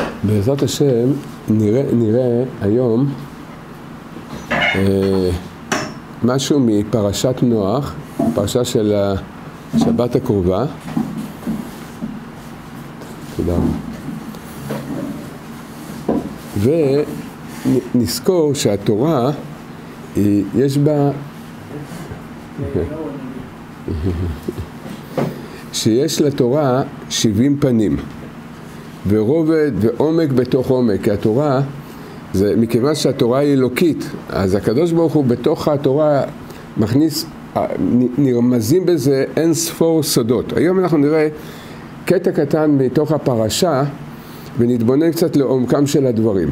בעזרת השם נראה היום משהו מפרשת נוח, פרשה של השבת הקרובה. תודה רבה. ונזכור שהתורה יש בה שיש לתורה 70 פנים ורובד ועומק בתוך עומק, כי התורה זה מכיוון שהתורה היא אלוקית, אז הקדוש ברוך הוא בתוך התורה מכניס, נרמזים בזה אין ספור סודות. היום אנחנו נראה קטע קטן מתוך הפרשה ונתבונן קצת לעומקם של הדברים.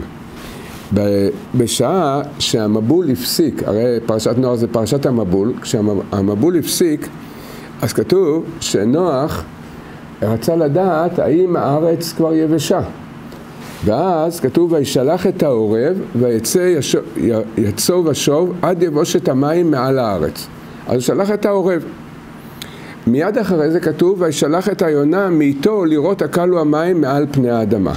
בשעה שהמבול הפסיק, הרי פרשת נוח זה פרשת המבול, כשהמבול הפסיק אז כתוב שנוח רצה לדעת האם הארץ כבר יבשה, ואז כתוב וישלח את העורב ויצוב ושוב עד יבושת המים מעל הארץ. אז הוא שלח את העורב. מיד אחרי זה כתוב וישלח את היונה מאיתו לראות הקלו המים מעל פני האדמה.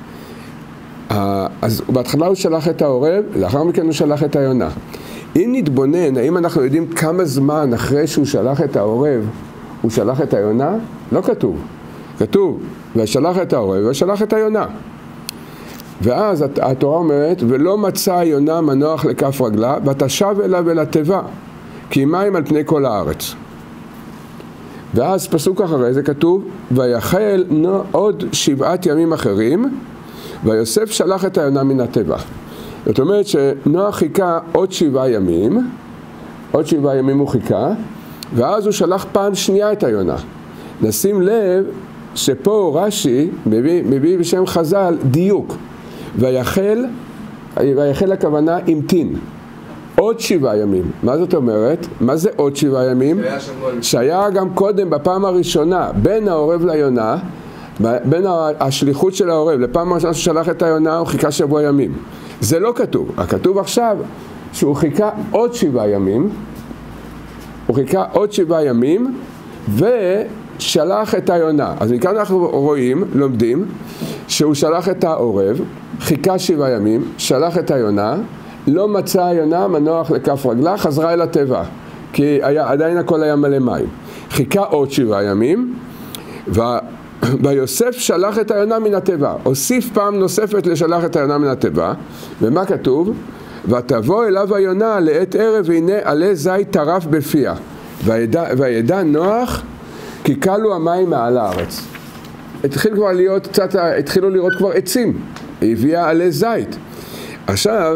אז בהתחלה הוא שלח את העורב, לאחר מכן הוא שלח את היונה. אם נתבונן, האם אנחנו יודעים כמה זמן אחרי שהוא שלח את העורב הוא שלח את היונה? לא כתוב. כתוב וישלח את העורב וישלח את היונה. ואז התורה אומרת ולא מצא היונה מנוח לכף רגלה ותשב אליו אל התיבה כי מים על פני כל הארץ. ואז פסוק אחרי זה כתוב ויחל עוד 7 ימים אחרים ויוסף שלח את היונה מן התיבה. זאת אומרת שנוח חיכה עוד 7 ימים, עוד 7 ימים הוא חיכה, ואז הוא שלח פעם שנייה את היונה. נשים לב שפה רש"י מביא בשם חז"ל דיוק. ויחל הכוונה המתין. עוד 7 ימים. מה זאת אומרת? מה זה עוד 7 ימים? שהיה גם קודם בפעם הראשונה בין העורב ליונה, בין השליחות של העורב לפעם הראשונה ששלח את היונה הוא חיכה 7 ימים. זה לא כתוב. הכתוב עכשיו שהוא חיכה עוד 7 ימים, הוא חיכה עוד 7 ימים ושלח את היונה. אז מכאן אנחנו רואים, לומדים, שהוא שלח את העורב, חיכה 7 ימים, שלח את היונה, לא מצא היונה מנוח לכף רגלה, חזרה אל התיבה, כי עדיין הכל היה מלא מים. חיכה עוד 7 ימים, ויוסף שלח את היונה מן התיבה. הוסיף פעם נוספת לשלח את היונה מן התיבה, ומה כתוב? ותבוא אליו היונה לעת ערב והנה עלי זית טרף בפיה, וידע נוח כי קלו המים מעל הארץ. התחילו לראות כבר עצים, הביאה עלי זית. עכשיו,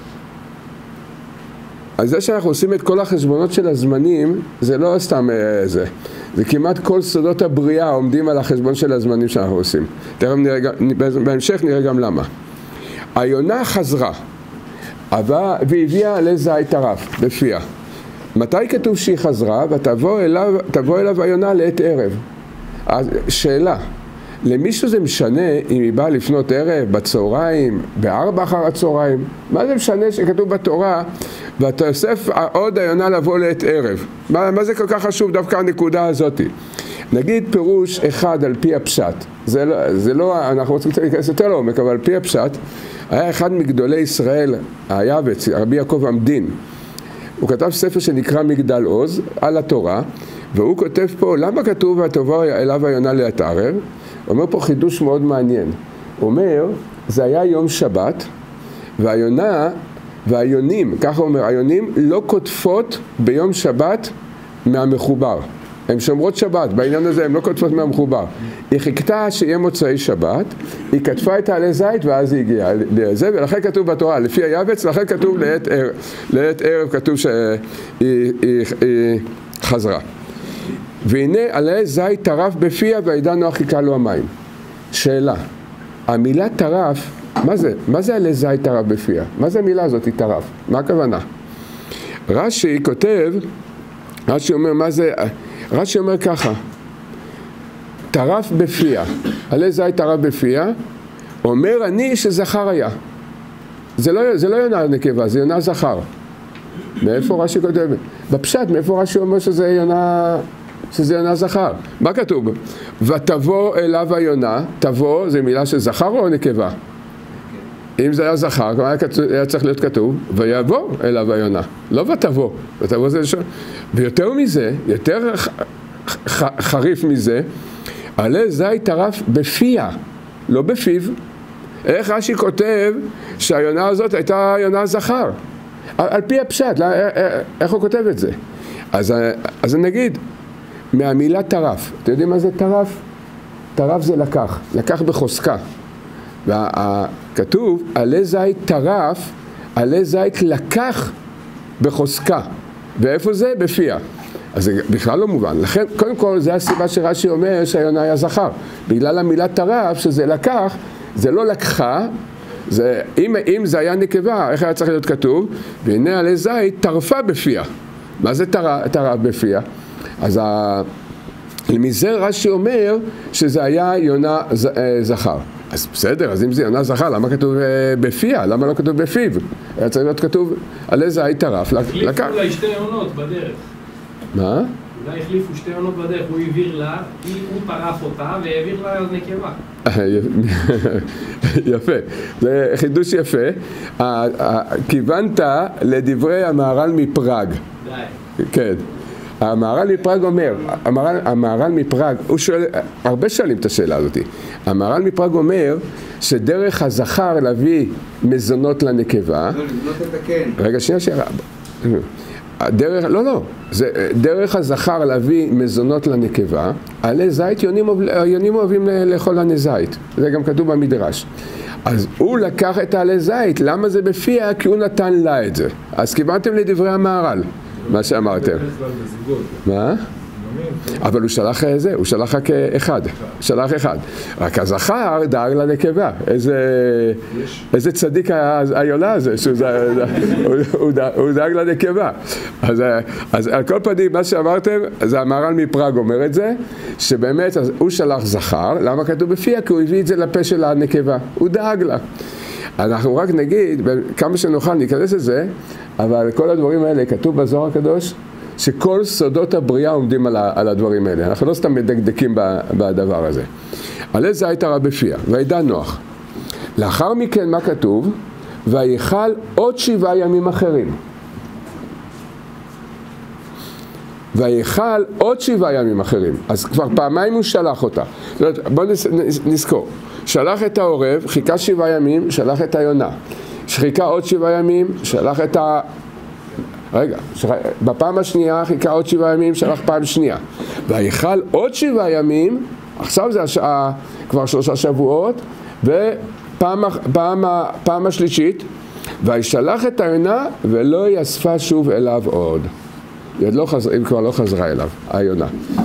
אז זה שאנחנו עושים את כל החשבונות של הזמנים, זה לא סתם זה. זה כמעט כל סודות הבריאה עומדים על החשבון של הזמנים שאנחנו עושים. תכף בהמשך נראה גם למה. היונה חזרה, והביאה עלי זית טרף בפיה. מתי כתוב שהיא חזרה? ותבוא אליו היונה לעת ערב. אז שאלה, למישהו זה משנה אם היא באה לפנות ערב, בצהריים, ב4 אחר הצהריים? מה זה משנה שכתוב בתורה ותוסף עוד היונה לבוא לעת ערב? מה זה כל כך חשוב דווקא הנקודה הזאת? נגיד פירוש אחד על פי הפשט, זה לא, אנחנו רוצים להיכנס יותר לעומק, אבל על פי הפשט היה אחד מגדולי ישראל, היעבץ, רבי יעקב עמדין. הוא כתב ספר שנקרא מגדל עוז על התורה, והוא כותב פה למה כתוב ותבוא אליו היונה לעת ערב. הוא אומר פה חידוש מאוד מעניין. הוא אומר, זה היה יום שבת, והיונה והיונים, ככה הוא אומר, היונים לא כותפות ביום שבת מהמחובר. הן שומרות שבת, בעניין הזה הן לא כותפות מהמחובר. היא חיכתה שיהיה מוצאי שבת, היא כתפה את העלי זית ואז היא הגיעה לזה, ולכן כתוב בתורה, לפי היעבץ, לכן כתוב לעת ערב כתוב שהיא חזרה. והנה עלי זית טרף בפיה וידע נוח חיכה לו המים. שאלה, המילה טרף, מה זה עלי זית טרף בפיה? מה זה המילה הזאת היא טרף? מה הכוונה? רש"י כותב, רש"י אומר מה זה, רש"י אומר ככה, טרף בפיה, עלי זית טרף בפיה, אומר אני שזכר היה. זה לא יונה נקבה, זה יונה זכר. מאיפה רש"י כותב? בפשט, מאיפה רש"י אומר שזה יונה שזה יונה זכר. מה כתוב? ותבוא אליו היונה, תבוא זה מילה של זכר או נקבה? אם זה היה זכר, היה צריך להיות כתוב, ויבוא אליו היונה. לא ותבוא, ותבוא זה לשון. ויותר מזה, יותר חריף מזה, עלה זית טרף בפיה, לא בפיו. איך רש"י כותב שהיונה הזאת הייתה יונה זכר? על פי הפשט, איך הוא כותב את זה? אז נגיד, מהמילה טרף, אתם יודעים מה זה טרף? טרף זה לקח בחוזקה. וכתוב, עלה זית טרף, עלה זית לקח בחוזקה. ואיפה זה? בפיה. אז זה בכלל לא מובן. לכן, קודם כל, זה הסיבה שרש"י אומר שהיונה היה זכר. בגלל המילה טרף, שזה לקח, זה לא לקחה, אם זה היה נקבה, איך היה צריך להיות כתוב? והנה עלה זית טרפה בפיה. מה זה טרף בפיה? אז מזה רש"י אומר שזה היה יונה זכר. אז בסדר, אז אם זה יונה זכר, למה כתוב בפיה? למה לא כתוב בפיו? היה צריך להיות כתוב עלה זית טרף. החליפו אולי שתי יונות בדרך. מה? אולי החליפו שתי יונות בדרך, הוא העביר לה, הוא טרף אותה והעביר לה נקבה. יפה, זה חידוש יפה. כיוונת לדברי המהר"ל מפראג. די. כן. המהר"ל מפראג אומר, המהר"ל מפראג, הוא שואל, הרבה שואלים את השאלה הזאת. המהר"ל מפראג אומר שדרך הזכר להביא מזונות לנקבה, רגע שנייה, דרך הזכר להביא מזונות לנקבה, עלי זית יונים אוהבים לאכול עני זית, זה גם כתוב במדרש. אז הוא לקח את העלי זית, למה זה בפיה? כי הוא נתן לה את זה. אז כיוונתם לדברי המהר"ל, מה שאמרתם. מה? אבל הוא שלח זה, הוא שלח רק אחד, שלח אחד. רק הזכר דאג לנקבה, איזה צדיק היונה הזה, הוא דאג לנקבה. אז על כל פנים, מה שאמרתם, זה המהר"ל מפראג אומר את זה, שבאמת הוא שלח זכר, למה כתוב בפיה? כי הוא הביא את זה לפה של הנקבה, הוא דאג לה. אנחנו רק נגיד, כמה שנוכל ניכנס לזה, אבל כל הדברים האלה כתוב בזוהר הקדוש, שכל סודות הבריאה עומדים על הדברים האלה. אנחנו לא סתם מדקדקים בדבר הזה. עלה זית טרף בפיה, וידע נוח. לאחר מכן מה כתוב? ויאכל עוד 7 ימים אחרים. ויאכל עוד 7 ימים אחרים. אז כבר פעמיים הוא שלח אותה. בואו נזכור. שלח את העורב, חיכה 7 ימים, שלח את היונה. חיכה עוד 7 ימים, שלח את בפעם השנייה חיכה עוד 7 ימים, שלח פעם שנייה. ויאכל עוד 7 ימים, עכשיו זה השעה כבר 3 שבועות, ופעם השלישית, וישלח את היונה ולא יאספה שוב אליו עוד. היא כבר לא חזרה אליו, היונה.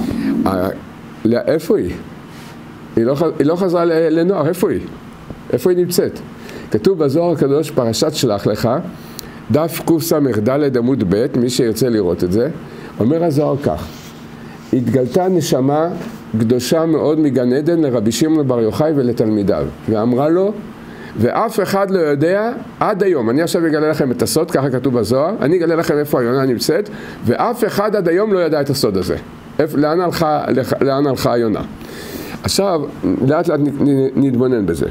איפה היא? היא לא חזרה לנוער, איפה היא? איפה היא נמצאת? כתוב בזוהר הקדוש פרשת שלח לך, דף קס"ד עמוד ב', מי שירצה לראות את זה, אומר הזוהר כך: התגלתה נשמה קדושה מאוד מגן עדן לרבי שמעון בר יוחאי ולתלמידיו, ואמרה לו, ואף אחד לא יודע עד היום, אני עכשיו אגלה לכם את הסוד, ככה כתוב בזוהר, אני אגלה לכם איפה היונה נמצאת, ואף אחד עד היום לא ידע את הסוד הזה. לאן הלכה היונה? עכשיו, לאט לאט נתבונן בזה.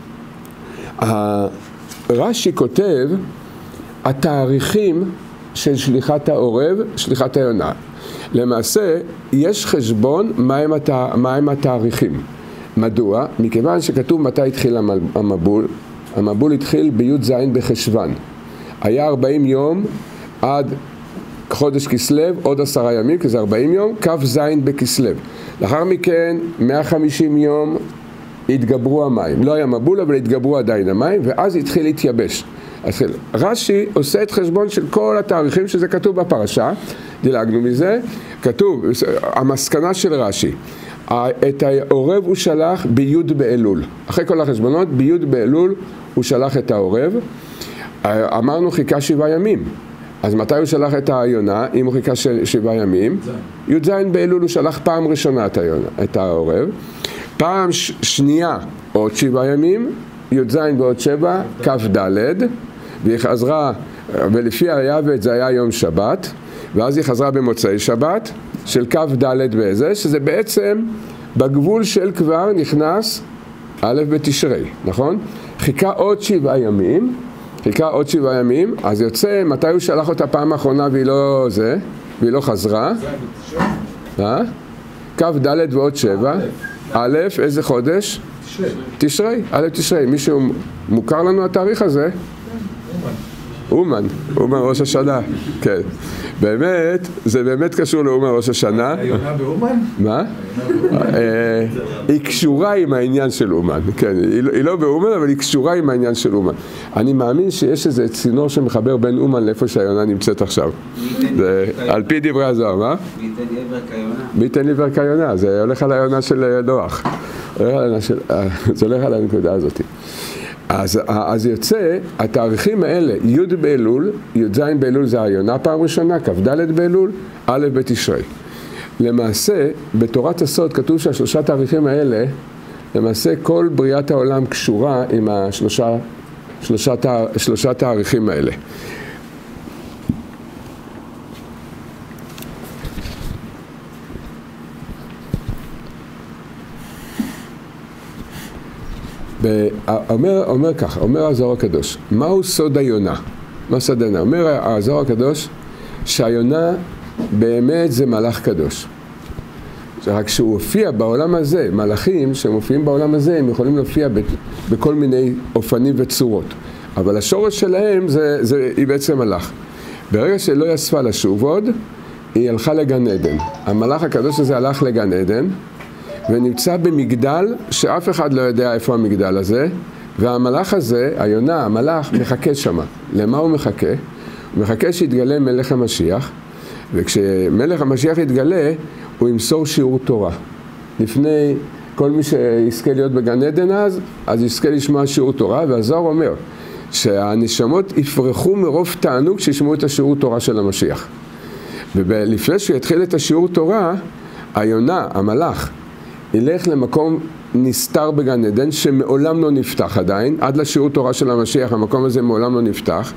רש"י כותב, התאריכים של שליחת העורב, שליחת היונה. למעשה, יש חשבון מהם התאריכים. מדוע? מכיוון שכתוב מתי התחיל המבול. המבול התחיל בי"ז בחשוון. היה 40 יום עד חודש כסלו, עוד 10 ימים, כי זה 40 יום, כ"ז בכסלו. לאחר מכן, 150 יום התגברו המים. לא היה מבול, אבל התגברו עדיין המים, ואז התחיל להתייבש. רש"י עושה את חשבון של כל התאריכים שזה כתוב בפרשה, דילגנו מזה, כתוב, המסקנה של רש"י, את העורב הוא שלח בי' באלול, אחרי כל החשבונות, בי' באלול הוא שלח את העורב, אמרנו חיכה 7 ימים, אז מתי הוא שלח את היונה, אם הוא חיכה 7 ימים? י"ז באלול הוא שלח פעם ראשונה את העורב, פעם שנייה עוד 7 ימים, י"ז ועוד 7, כ"ד, והיא חזרה, ולפי היעבד זה היה יום שבת, ואז היא חזרה במוצאי שבת של כ' ד' בזה, שזה בעצם בגבול של כבר נכנס א' בתשרי, נכון? חיכה עוד 7 ימים, אז יוצא מתי הוא שלח אותה פעם האחרונה והיא לא חזרה. כ' ד' ועוד 7, א', איזה חודש? תשרי, א' תשרי. מישהו מוכר לנו התאריך הזה? אומן ראש השנה, כן. באמת, זה באמת קשור לאומן ראש השנה. היונה באומן? מה? היא קשורה עם העניין של אומן, כן. היא לא באומן, אבל היא קשורה עם העניין של אומן. אני מאמין שיש איזה צינור שמחבר בין אומן לאיפה שהיונה נמצאת עכשיו. על פי דברי הזוהר, מה? מי ייתן לי עבר כיונה? זה הולך על היונה של נוח. זה הולך על הנקודה הזאת. אז יוצא, התאריכים האלה, י' באלול, י' באלול זה היונה פעם ראשונה, כ' ד' באלול, א' בתשרי. למעשה, בתורת הסוד כתוב שהשלושה תאריכים האלה, למעשה כל בריאת העולם קשורה עם שלושה תאריכים האלה. אומר ככה, אומר הזוהר הקדוש, מהו סוד היונה? מה סוד היונה? אומר הזוהר הקדוש שהיונה באמת זה מלאך קדוש. רק שהוא הופיע בעולם הזה, מלאכים שמופיעים בעולם הזה, הם יכולים להופיע בכל מיני אופנים וצורות. אבל השורש שלהם היא בעצם מלאך. ברגע שלא יספה לשוב עוד, היא הלכה לגן עדן. המלאך הקדוש הזה הלך לגן עדן, ונמצא במגדל שאף אחד לא יודע איפה המגדל הזה, והמלאך הזה, היונה, המלאך, מחכה שמה. למה הוא מחכה? הוא מחכה שיתגלה מלך המשיח, וכשמלך המשיח יתגלה, הוא ימסור שיעור תורה. לפני כל מי שיזכה להיות בגן עדן אז יזכה לשמוע שיעור תורה, והזוהר אומר שהנשמות יפרחו מרוב תענוג כשישמעו את השיעור תורה של המשיח. ולפני שהוא יתחיל את השיעור תורה, היונה, המלאך, ילך למקום נסתר בגן עדן שמעולם לא נפתח עדיין, עד לשיעור תורה של המשיח, המקום הזה מעולם לא נפתח,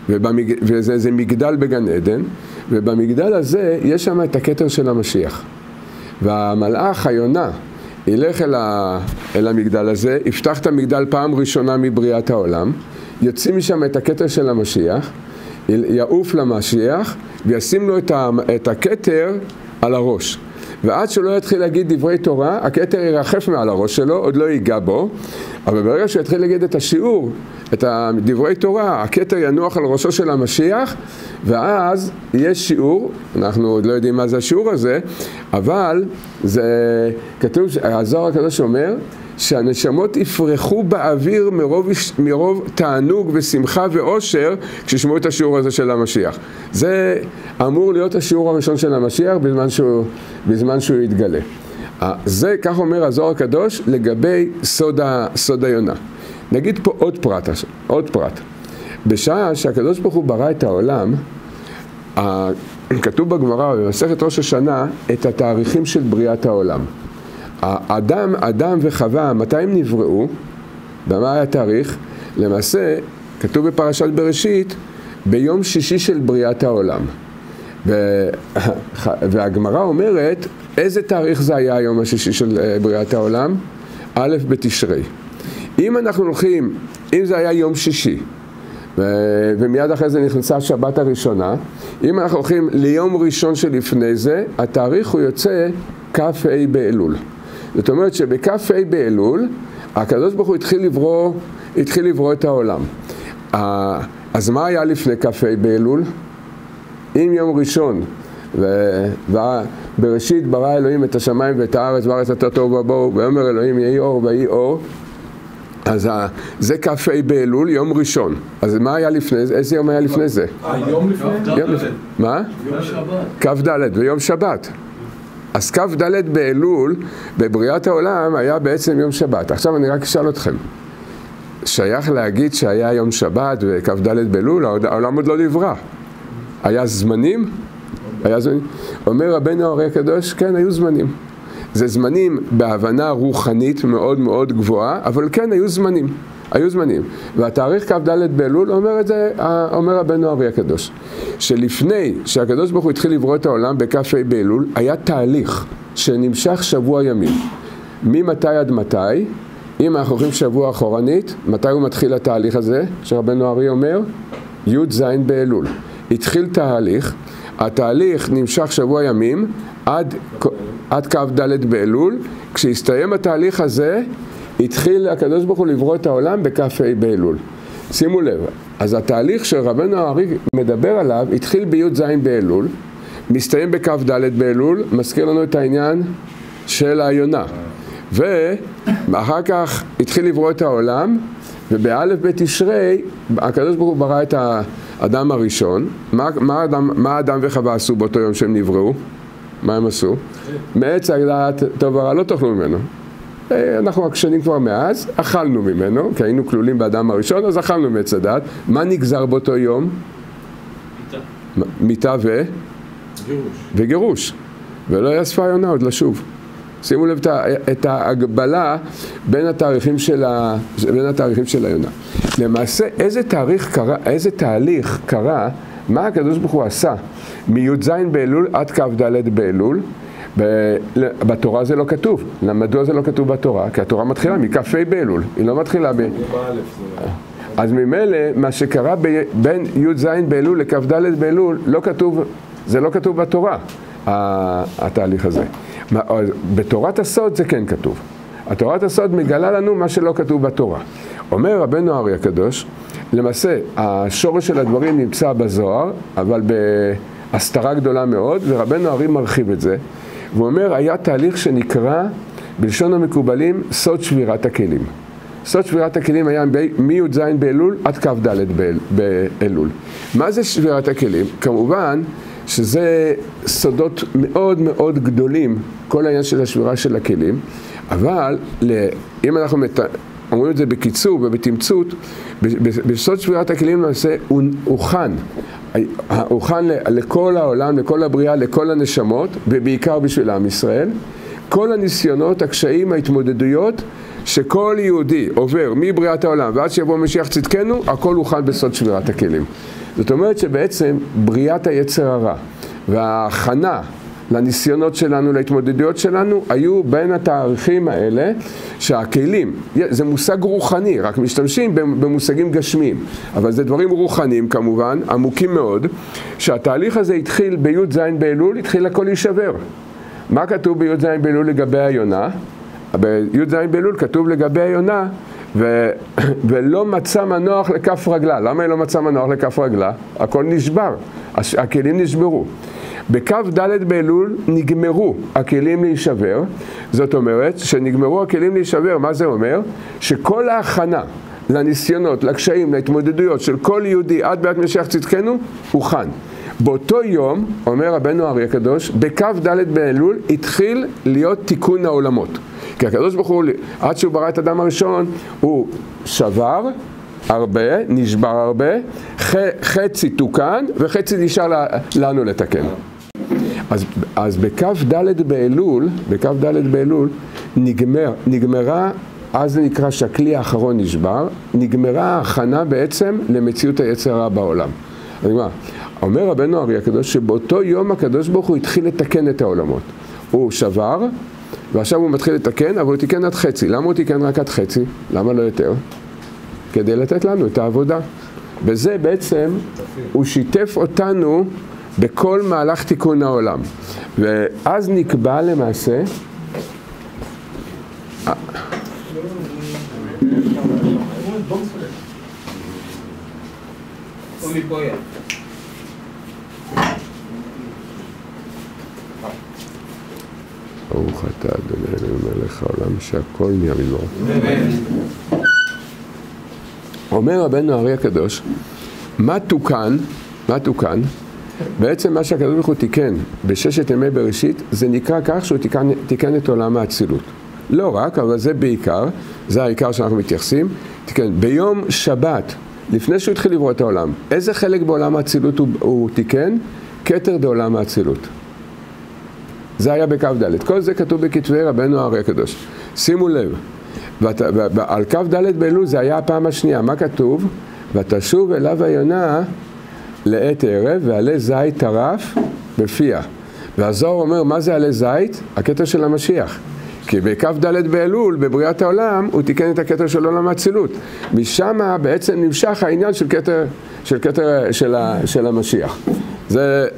וזה מגדל בגן עדן, ובמגדל הזה יש שם את הכתר של המשיח. והמלאך, היונה, ילך אל המגדל הזה, יפתח את המגדל פעם ראשונה מבריאת העולם, יוציא משם את הכתר של המשיח, יעוף למשיח, וישים לו את הכתר על הראש. ועד שלא יתחיל להגיד דברי תורה, הכתר ירחף מעל הראש שלו, עוד לא ייגע בו, אבל ברגע שהוא יתחיל להגיד את השיעור, את דברי תורה, הכתר ינוח על ראשו של המשיח, ואז יש שיעור, אנחנו עוד לא יודעים מה זה השיעור הזה, אבל זה כתוב, הזוהר הקדוש אומר, שהנשמות יפרחו באוויר מרוב תענוג ושמחה ואושר כשישמעו את השיעור הזה של המשיח. זה אמור להיות השיעור הראשון של המשיח בזמן שהוא יתגלה. זה, כך אומר הזוהר הקדוש לגבי סוד היונה. נגיד פה עוד פרט. בשעה שהקדוש ברוך הוא ברא את העולם, כתוב בגמרא במסכת ראש השנה את התאריכים של בריאת העולם. אדם וחווה, מתי הם נבראו? במה היה תאריך? למעשה, כתוב בפרשת בראשית, ביום שישי של בריאת העולם. והגמרא אומרת, איזה תאריך זה היה היום השישי של בריאת העולם? א' בתשרי. אם אנחנו הולכים, אם זה היה יום שישי, ומיד אחרי זה נכנסה השבת הראשונה, אם אנחנו הולכים ליום ראשון שלפני זה, התאריך הוא יוצא כ"ה באלול. זאת אומרת שבכ"ה באלול, הקדוש ברוך הוא התחיל לברוא את העולם. אז מה היה לפני כ"ה באלול? אם יום ראשון, בראשית ברא אלוהים את השמיים ואת הארץ, והארץ הייתה תוהו ובוהו, ויאמר אלוהים יהי אור ויהי אור. אז זה כ"ה באלול, יום ראשון. אז מה היה לפני זה? איזה יום היה לפני זה? יום לפני? מה? יום שבת. כ"ד ויום שבת. אז כ"ד באלול, בבריאת העולם, היה בעצם יום שבת. עכשיו אני רק אשאל אתכם, שייך להגיד שהיה יום שבת וכ"ד באלול? העולם עוד לא נברא. היה זמנים? אומר רבנו הארי הקדוש, כן, היו זמנים. זה זמנים בהבנה רוחנית מאוד מאוד גבוהה, אבל כן, היו זמנים. היו זמנים. והתאריך כ"ד באלול אומר רבנו הארי הקדוש, שלפני שהקדוש ברוך הוא התחיל לברוא את העולם בכ"ה באלול, היה תהליך שנמשך שבוע ימים. ממתי עד מתי? אם אנחנו הולכים שבוע אחורנית, מתי הוא מתחיל התהליך הזה? שרבנו הארי אומר, י"ז באלול. התחיל תהליך, התהליך נמשך שבוע ימים עד כ"ד באלול. כשהסתיים התהליך הזה, התחיל הקדוש ברוך הוא לברוא את העולם בכ"ה באלול. שימו לב, אז התהליך שרבנו הארי מדבר עליו התחיל בי"ז באלול, מסתיים בכ"ד באלול, מזכיר לנו את העניין של היונה. ואחר כך התחיל לברוא את העולם, ובאלף בתשרי הקדוש ברוך הוא ברא את האדם הראשון. מה אדם וחווה עשו באותו יום שהם נבראו? מה הם עשו? מעץ הדעת טוב ורע לא תאכלו ממנו. אנחנו עקשנים כבר מאז, אכלנו ממנו, כי היינו כלולים באדם הראשון, אז אכלנו מעץ הדעת. מה נגזר באותו יום? מיתה וגירוש. ולא יאספה היונה עוד לשוב. שימו לב את ההגבלה בין התאריכים של היונה. למעשה, איזה תהליך קרה, מה הקדוש ברוך הוא עשה מי"ז באלול עד כ"ד באלול? בתורה זה לא כתוב. מדוע זה לא כתוב בתורה? כי התורה מתחילה מכ"ה באלול, היא לא מתחילה אז ממילא מה שקרה בין י"ז באלול לכ"ד באלול זה לא כתוב בתורה, התהליך הזה. בתורת הסוד זה כן כתוב. התורת הסוד מגלה לנו מה שלא כתוב בתורה. אומר רבנו הארי הקדוש, למעשה השורש של הדברים נמצא בזוהר, אבל בהסתרה גדולה מאוד, ורבנו הארי מרחיב את זה. והוא אומר, היה תהליך שנקרא בלשון המקובלים סוד שבירת הכלים. סוד שבירת הכלים היה מי"ז באלול עד כ"ד באלול. מה זה שבירת הכלים? כמובן שזה סודות מאוד מאוד גדולים, כל העניין של השבירה של הכלים, אבל אם אנחנו אומרים את זה בקיצור ובתמצות, בסוד שבירת הכלים למעשה הוא הוכן לכל העולם, לכל הבריאה, לכל הנשמות, ובעיקר בשביל עם ישראל. כל הניסיונות, הקשיים, ההתמודדויות, שכל יהודי עובר מבריאת העולם ועד שיבוא משיח צדקנו, הכל הוכן בסוד שבירת הכלים. זאת אומרת שבעצם בריאת היצר הרע וההכנה לניסיונות שלנו, להתמודדויות שלנו, היו בין התאריכים האלה שהכלים, זה מושג רוחני, רק משתמשים במושגים גשמיים, אבל זה דברים רוחניים כמובן, עמוקים מאוד, שהתהליך הזה התחיל בי"ז באלול, התחיל הכל להישבר. מה כתוב בי"ז באלול לגבי היונה? בי"ז באלול כתוב לגבי היונה, ולא מצא מנוח לכף רגלה. למה היא לא מצא מנוח לכף רגלה? הכל נשבר, הכלים נשברו. בכ"ד באלול נגמרו הכלים להישבר, זאת אומרת שנגמרו הכלים להישבר, מה זה אומר? שכל ההכנה לניסיונות, לקשיים, להתמודדויות של כל יהודי עד ביאת משיח צדקנו, הוכן. באותו יום, אומר רבנו הארי הקדוש, בכ"ד באלול התחיל להיות תיקון העולמות. כי הקדוש ברוך הוא, עד שהוא ברא את האדם הראשון, הוא שבר הרבה, נשבר הרבה, חצי תוקן וחצי נשאר לנו לתקן. אז בכ"ד באלול נגמרה, אז זה נקרא שהכלי האחרון נשבר, נגמרה ההכנה בעצם למציאות היצר הרע בעולם. אומר רבנו הארי הקדוש שבאותו יום הקדוש ברוך הוא התחיל לתקן את העולמות. הוא שבר, ועכשיו הוא מתחיל לתקן, אבל הוא תיקן עד חצי. למה הוא תיקן רק עד חצי? למה לא יותר? כדי לתת לנו את העבודה. בזה בעצם הוא שיתף אותנו בכל מהלך תיקון העולם. ואז נקבע למעשה ברוך אתה אדוני אלוהינו מלך העולם שהכל נהיה מדברו. אומר רבנו הארי הקדוש, מה תוקן? בעצם מה שהקדוש ברוך הוא תיקן בששת ימי בראשית, זה נקרא כך שהוא תיקן את עולם האצילות. לא רק, אבל זה בעיקר, זה העיקר שאנחנו מתייחסים. תיקן, ביום שבת, לפני שהוא התחיל לברוא את העולם, איזה חלק בעולם האצילות הוא תיקן? כתר בעולם האצילות. זה היה בכ"ד. כל זה כתוב בכתבי רבנו הארי הקדוש. שימו לב, על כף ד' באלול זה היה הפעם השנייה. מה כתוב? ותשוב אליו היונה לעת ערב ועלה זית טרף בפיה. והזוהר אומר, מה זה עלה זית? הקטע של המשיח. כי בכף ד' באלול, בבריאת העולם, הוא תיקן את הקטע של עולם האצילות. משם בעצם נמשך העניין של קטע של המשיח. זה,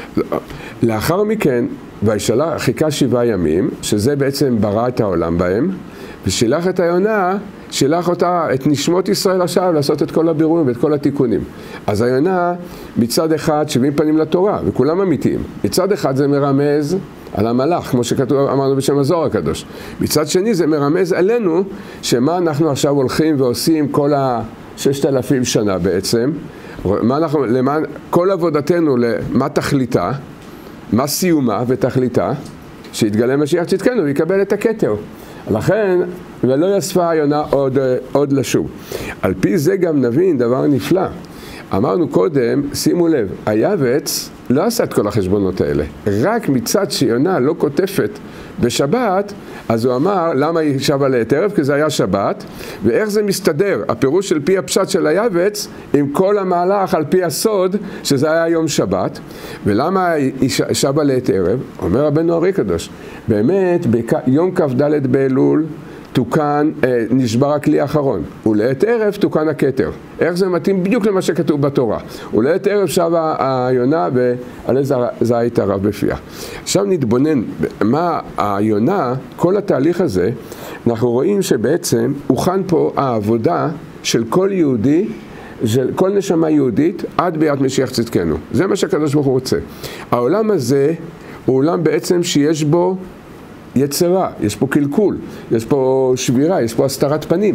לאחר מכן, וישלח, חיכה 7 ימים, שזה בעצם ברא את העולם בהם, ושילח את היונה, שילח אותה, את נשמות ישראל עכשיו, לעשות את כל הבירורים ואת כל התיקונים. אז היונה, מצד אחד, 70 פנים לתורה, וכולם אמיתיים. מצד אחד זה מרמז על המלאך, כמו שכתוב, אמרנו בשם הזוהר הקדוש. מצד שני זה מרמז עלינו, שמה אנחנו עכשיו הולכים ועושים כל 6,000 שנה בעצם, מה אנחנו, למען, כל עבודתנו, למה תכליתה, מה סיומה ותכליתה, שיתגלה משיח צדקנו ויקבל את הכתר. לכן, ולא יספה היונה עוד לשוב. על פי זה גם נבין דבר נפלא. אמרנו קודם, שימו לב, היבץ לא עשה את כל החשבונות האלה. רק מצד שיונה לא כותפת בשבת, אז הוא אמר, למה היא שבה לעת ערב? כי זה היה שבת. ואיך זה מסתדר? הפירוש של פי הפשט של היבץ, עם כל המהלך על פי הסוד, שזה היה יום שבת. ולמה היא שבה לעת ערב? אומר רבנו ארי קדוש, באמת, ביום כ"ד באלול, תוקן, נשבר הכלי האחרון, ולעת ערב תוקן הכתר. איך זה מתאים? בדיוק למה שכתוב בתורה. ולעת ערב שבה היונה ועלה זית טרף בפיה. עכשיו נתבונן, מה היונה, כל התהליך הזה, אנחנו רואים שבעצם הוכן פה העבודה של כל יהודי, של כל נשמה יהודית, עד ביאת משיח צדקנו. זה מה שהקדוש ברוך הוא רוצה. העולם הזה הוא עולם בעצם שיש בו יצרה, יש פה קלקול, יש פה שבירה, יש פה הסתרת פנים.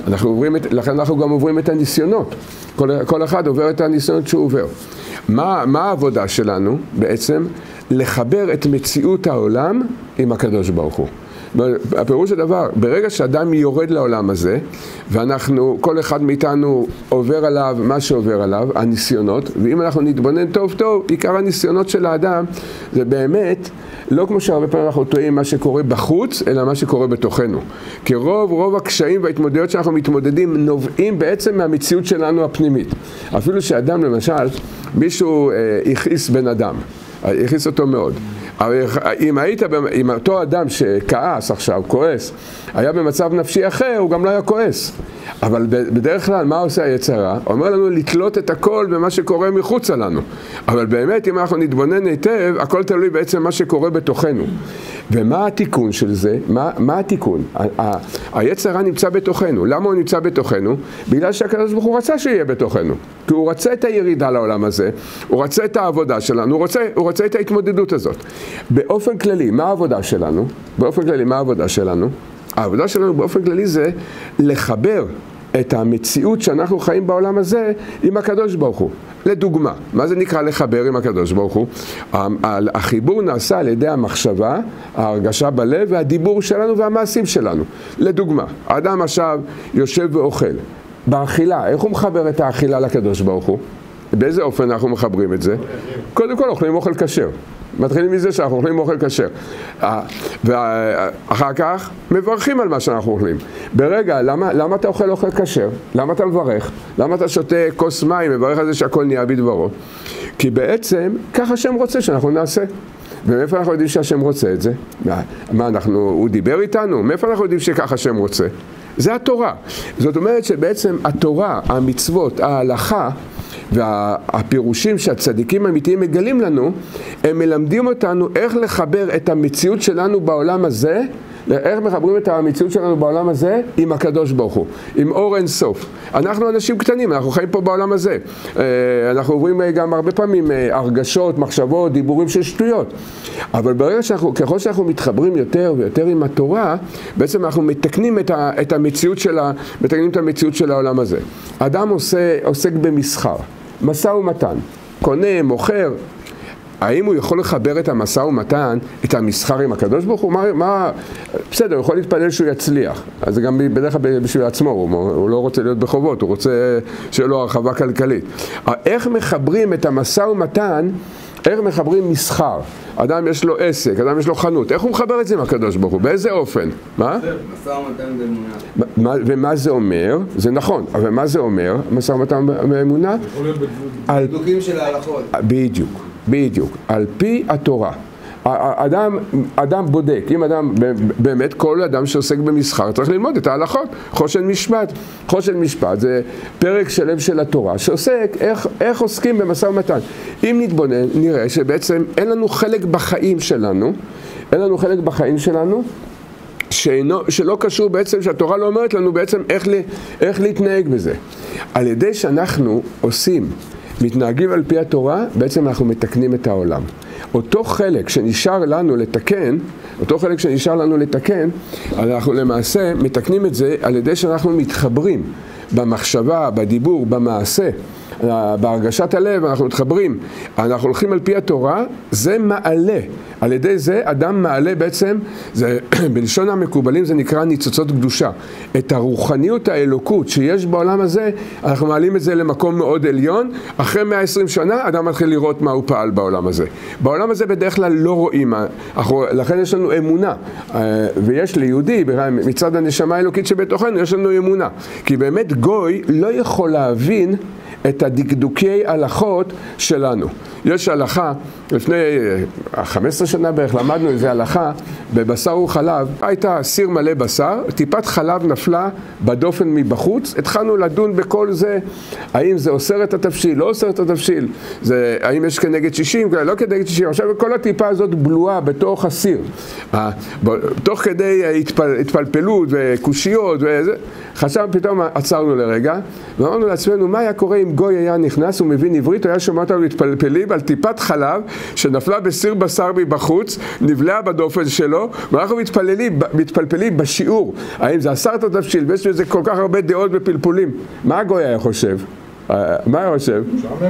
לכן אנחנו גם עוברים את הניסיונות. כל אחד עובר את הניסיונות שהוא עובר. מה העבודה שלנו בעצם? לחבר את מציאות העולם עם הקדוש ברוך הוא. הפירוש הדבר, ברגע שאדם יורד לעולם הזה, ואנחנו, כל אחד מאיתנו עובר עליו מה שעובר עליו, הניסיונות, ואם אנחנו נתבונן טוב טוב, עיקר הניסיונות של האדם, זה באמת, לא כמו שהרבה פעמים אנחנו טועים מה שקורה בחוץ, אלא מה שקורה בתוכנו. כי רוב הקשיים וההתמודדויות שאנחנו מתמודדים, נובעים בעצם מהמציאות שלנו הפנימית. אפילו שאדם, למשל, מישהו הכעיס בן אדם, הכעיס אותו מאוד. אם אותו אדם שכעס עכשיו, כועס, היה במצב נפשי אחר, הוא גם לא היה כועס. אבל בדרך כלל, מה עושה היצרה? אומר לנו לתלות את הכל במה שקורה מחוץ לנו. אבל באמת, אם אנחנו נתבונן היטב, הכל תלוי בעצם מה שקורה בתוכנו. ומה התיקון של זה? מה התיקון? היצרה נמצא בתוכנו. למה הוא נמצא בתוכנו? בגלל שהקדוש ברוך הוא רצה שיהיה בתוכנו. כי הוא רצה את הירידה לעולם הזה, הוא רצה את העבודה שלנו, הוא רצה את ההתמודדות הזאת. באופן כללי, מה העבודה שלנו? העבודה שלנו באופן כללי זה לחבר את המציאות שאנחנו חיים בעולם הזה עם הקדוש ברוך הוא. לדוגמה, מה זה נקרא לחבר עם הקדוש ברוך הוא? החיבור נעשה על ידי המחשבה, ההרגשה בלב והדיבור שלנו והמעשים שלנו. לדוגמה, האדם עכשיו יושב ואוכל. באכילה, איך הוא מחבר את האכילה לקדוש ברוך הוא? באיזה אופן אנחנו מחברים את זה? קודם כל אוכלים אוכל כשר. מתחילים מזה שאנחנו אוכלים אוכל כשר. ואחר כך מברכים על מה שאנחנו אוכלים. ברגע, למה אתה אוכל אוכל כשר? למה אתה מברך? למה אתה שותה כוס מים, מברך על זה שהכל נהיה בדברו? כי בעצם ככה השם רוצה שאנחנו נעשה. ומאיפה אנחנו יודעים שהשם רוצה את זה? הוא דיבר איתנו? מאיפה אנחנו יודעים שככה השם רוצה? זה התורה. זאת אומרת שבעצם התורה, המצוות, ההלכה, והפירושים שהצדיקים האמיתיים מגלים לנו, הם מלמדים אותנו איך לחבר את המציאות שלנו בעולם הזה, איך מחברים את המציאות שלנו בעולם הזה עם הקדוש ברוך הוא, עם אור אין סוף. אנחנו אנשים קטנים, אנחנו חיים פה בעולם הזה. אנחנו עוברים גם הרבה פעמים הרגשות, מחשבות, דיבורים של שטויות. אבל ברגע ככל שאנחנו מתחברים יותר ויותר עם התורה, בעצם אנחנו מתקנים את המציאות של העולם הזה. אדם עוסק במסחר, משא ומתן, קונה, מוכר. האם הוא יכול לחבר את המשא ומתן, את המסחר עם הקדוש ברוך הוא? בסדר, הוא יכול להתפלל שהוא יצליח. אז זה גם בדרך כלל בשביל עצמו, הוא לא רוצה להיות בחובות, הוא רוצה שיהיה לו הרחבה כלכלית. איך מחברים את המשא ומתן איך מחברים מסחר? אדם יש לו עסק, אדם יש לו חנות, איך הוא מחבר את זה עם הקדוש ברוך הוא? באיזה אופן? מה? משא ומתן באמונה. ומה זה אומר? זה נכון, אבל מה זה אומר? משא ומתן באמונה? בדוקים של ההלכות. בדיוק, על פי התורה. אדם בודק, אם אדם, באמת כל אדם שעוסק במסחר צריך ללמוד את ההלכות. חושן משפט זה פרק שלם של התורה שעוסק איך עוסקים במשא ומתן. אם נתבונן נראה שבעצם אין לנו חלק בחיים שלנו שלא קשור בעצם, שהתורה לא אומרת לנו בעצם איך להתנהג בזה. על ידי שאנחנו מתנהגים על פי התורה, בעצם אנחנו מתקנים את העולם. אותו חלק שנשאר לנו לתקן, אנחנו למעשה מתקנים את זה על ידי שאנחנו מתחברים במחשבה, בדיבור, במעשה, בהרגשת הלב, אנחנו מתחברים, אנחנו הולכים על פי התורה, זה מעלה. על ידי זה אדם מעלה בעצם, בלשון המקובלים זה נקרא ניצוצות קדושה. את הרוחניות האלוקות שיש בעולם הזה, אנחנו מעלים את זה למקום מאוד עליון. אחרי 120 שנה אדם מתחיל לראות מה הוא פעל בעולם הזה. בעולם הזה בדרך כלל לא רואים, לכן יש לנו אמונה. ויש ליהודי, מצד הנשמה האלוקית שבתוכנו, יש לנו אמונה. כי באמת גוי לא יכול להבין את הדקדוקי הלכות שלנו. יש הלכה, לפני 15 שנה בערך למדנו איזה הלכה, בבשר וחלב, הייתה סיר מלא בשר, טיפת חלב נפלה בדופן מבחוץ, התחלנו לדון בכל זה, האם זה אוסר את התבשיל, לא אוסר את התבשיל, האם יש כנגד 60, לא כנגד 60, עכשיו כל הטיפה הזאת בלועה בתוך הסיר, תוך כדי התפלפלות וקושיות וזה, חשב פתאום עצרנו לרגע, ואמרנו לעצמנו, מה היה קורה אם גוי היה נכנס ומבין עברית, הוא היה שומע אותנו להתפלפלים על טיפת חלב שנפלה בסיר בשר מבחוץ, נבלעה בדופן שלו, ואנחנו מתפלפלים בשיעור, האם זה אסר את התבשיל, ויש לזה כל כך הרבה דעות ופלפולים. מה הגוי היה חושב? מה היה חושב?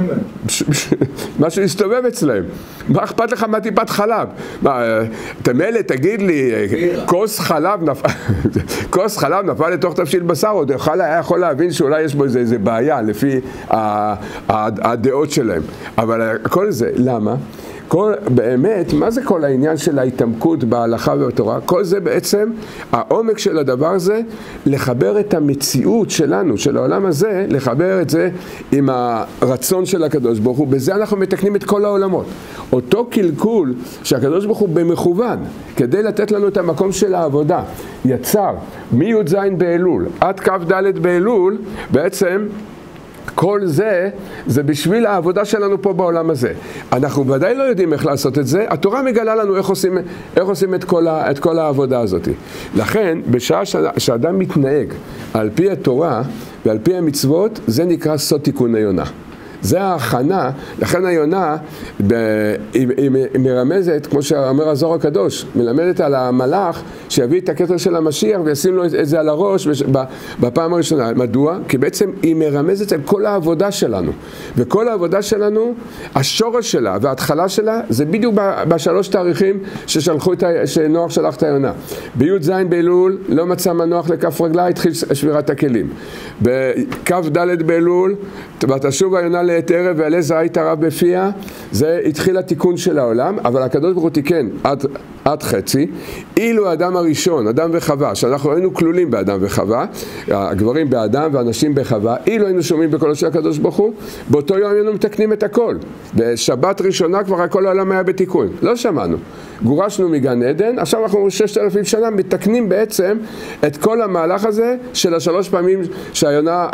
משהו הסתובב אצלהם. מה אכפת לך מהטיפת חלב? תמלא, תגיד לי, כוס חלב נפל לתוך תבשיל בשר, עוד היה יכול להבין שאולי יש בו איזה בעיה לפי הדעות שלהם. אבל כל זה, למה? באמת, מה זה כל העניין של ההתעמקות בהלכה ובתורה? כל זה בעצם, העומק של הדבר הזה, לחבר את המציאות שלנו, של העולם הזה, לחבר את זה עם הרצון של הקדוש ברוך הוא. בזה אנחנו מתקנים את כל העולמות. אותו קלקול שהקדוש ברוך הוא במכוון, כדי לתת לנו את המקום של העבודה, יצר מי"ז באלול עד כ"ד באלול, בעצם כל זה בשביל העבודה שלנו פה בעולם הזה. אנחנו ודאי לא יודעים איך לעשות את זה, התורה מגלה לנו איך עושים את כל העבודה הזאת. לכן, בשעה שאדם מתנהג על פי התורה ועל פי המצוות, זה נקרא סוד תיקון היונה. זה ההכנה, לכן היונה היא מרמזת, כמו שאומר הזוהר הקדוש, מלמדת על המלאך שיביא את הכתר של המשיח וישים לו את זה על הראש בפעם הראשונה. מדוע? כי בעצם היא מרמזת על כל העבודה שלנו, וכל העבודה שלנו, השורש שלה וההתחלה שלה זה בדיוק בשלוש תאריכים שנוח שלח את היונה. בי"ז באלול לא מצא מנוח לכף רגלה, התחיל שבירת הכלים. בכ"ד באלול ותשוב היונה לעת ערב ועלה זית הרב בפיה, זה התחיל התיקון של העולם, אבל הקדוש ברוך הוא תיקן עד חצי. אילו האדם הראשון, אדם וחווה, שאנחנו היינו כלולים באדם וחווה, הגברים באדם והנשים בחווה, אילו היינו שומעים בקולו של הקדוש ברוך הוא, באותו יום היינו מתקנים את הכל. בשבת ראשונה כבר הכל העולם היה בתיקון, לא שמענו. גורשנו מגן עדן, עכשיו אנחנו 6,000 שנה מתקנים בעצם את כל המהלך הזה של השלוש פעמים שהיונה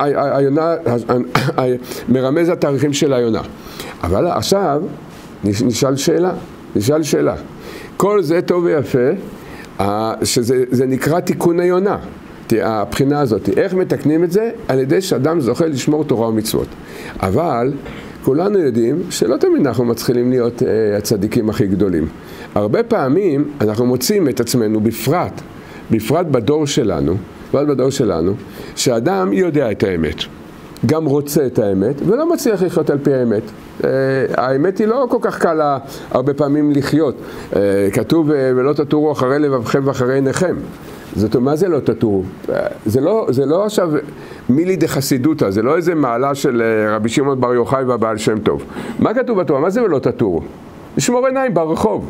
מרמז התאריכים של היונה. אבל עכשיו נשאל שאלה. כל זה טוב ויפה, שזה נקרא תיקון היונה, הבחינה הזאת. איך מתקנים את זה? על ידי שאדם זוכה לשמור תורה ומצוות. אבל כולנו יודעים שלא תמיד אנחנו מצליחים להיות הצדיקים הכי גדולים. הרבה פעמים אנחנו מוצאים את עצמנו בפרט בדור שלנו, שאדם יודע את האמת, גם רוצה את האמת, ולא מצליח לחיות על פי האמת. האמת היא לא כל כך קלה הרבה פעמים לחיות. כתוב, ולא תטורו אחרי לבבכם ואחרי עיניכם. זאת אומרת, מה זה לא תטורו? זה לא עכשיו מילי דחסידותא, זה לא איזה מעלה של רבי שמעון בר יוחאי והבעל שם טוב. מה כתוב בתורה? מה זה ולא תטורו? לשמור עיניים ברחוב.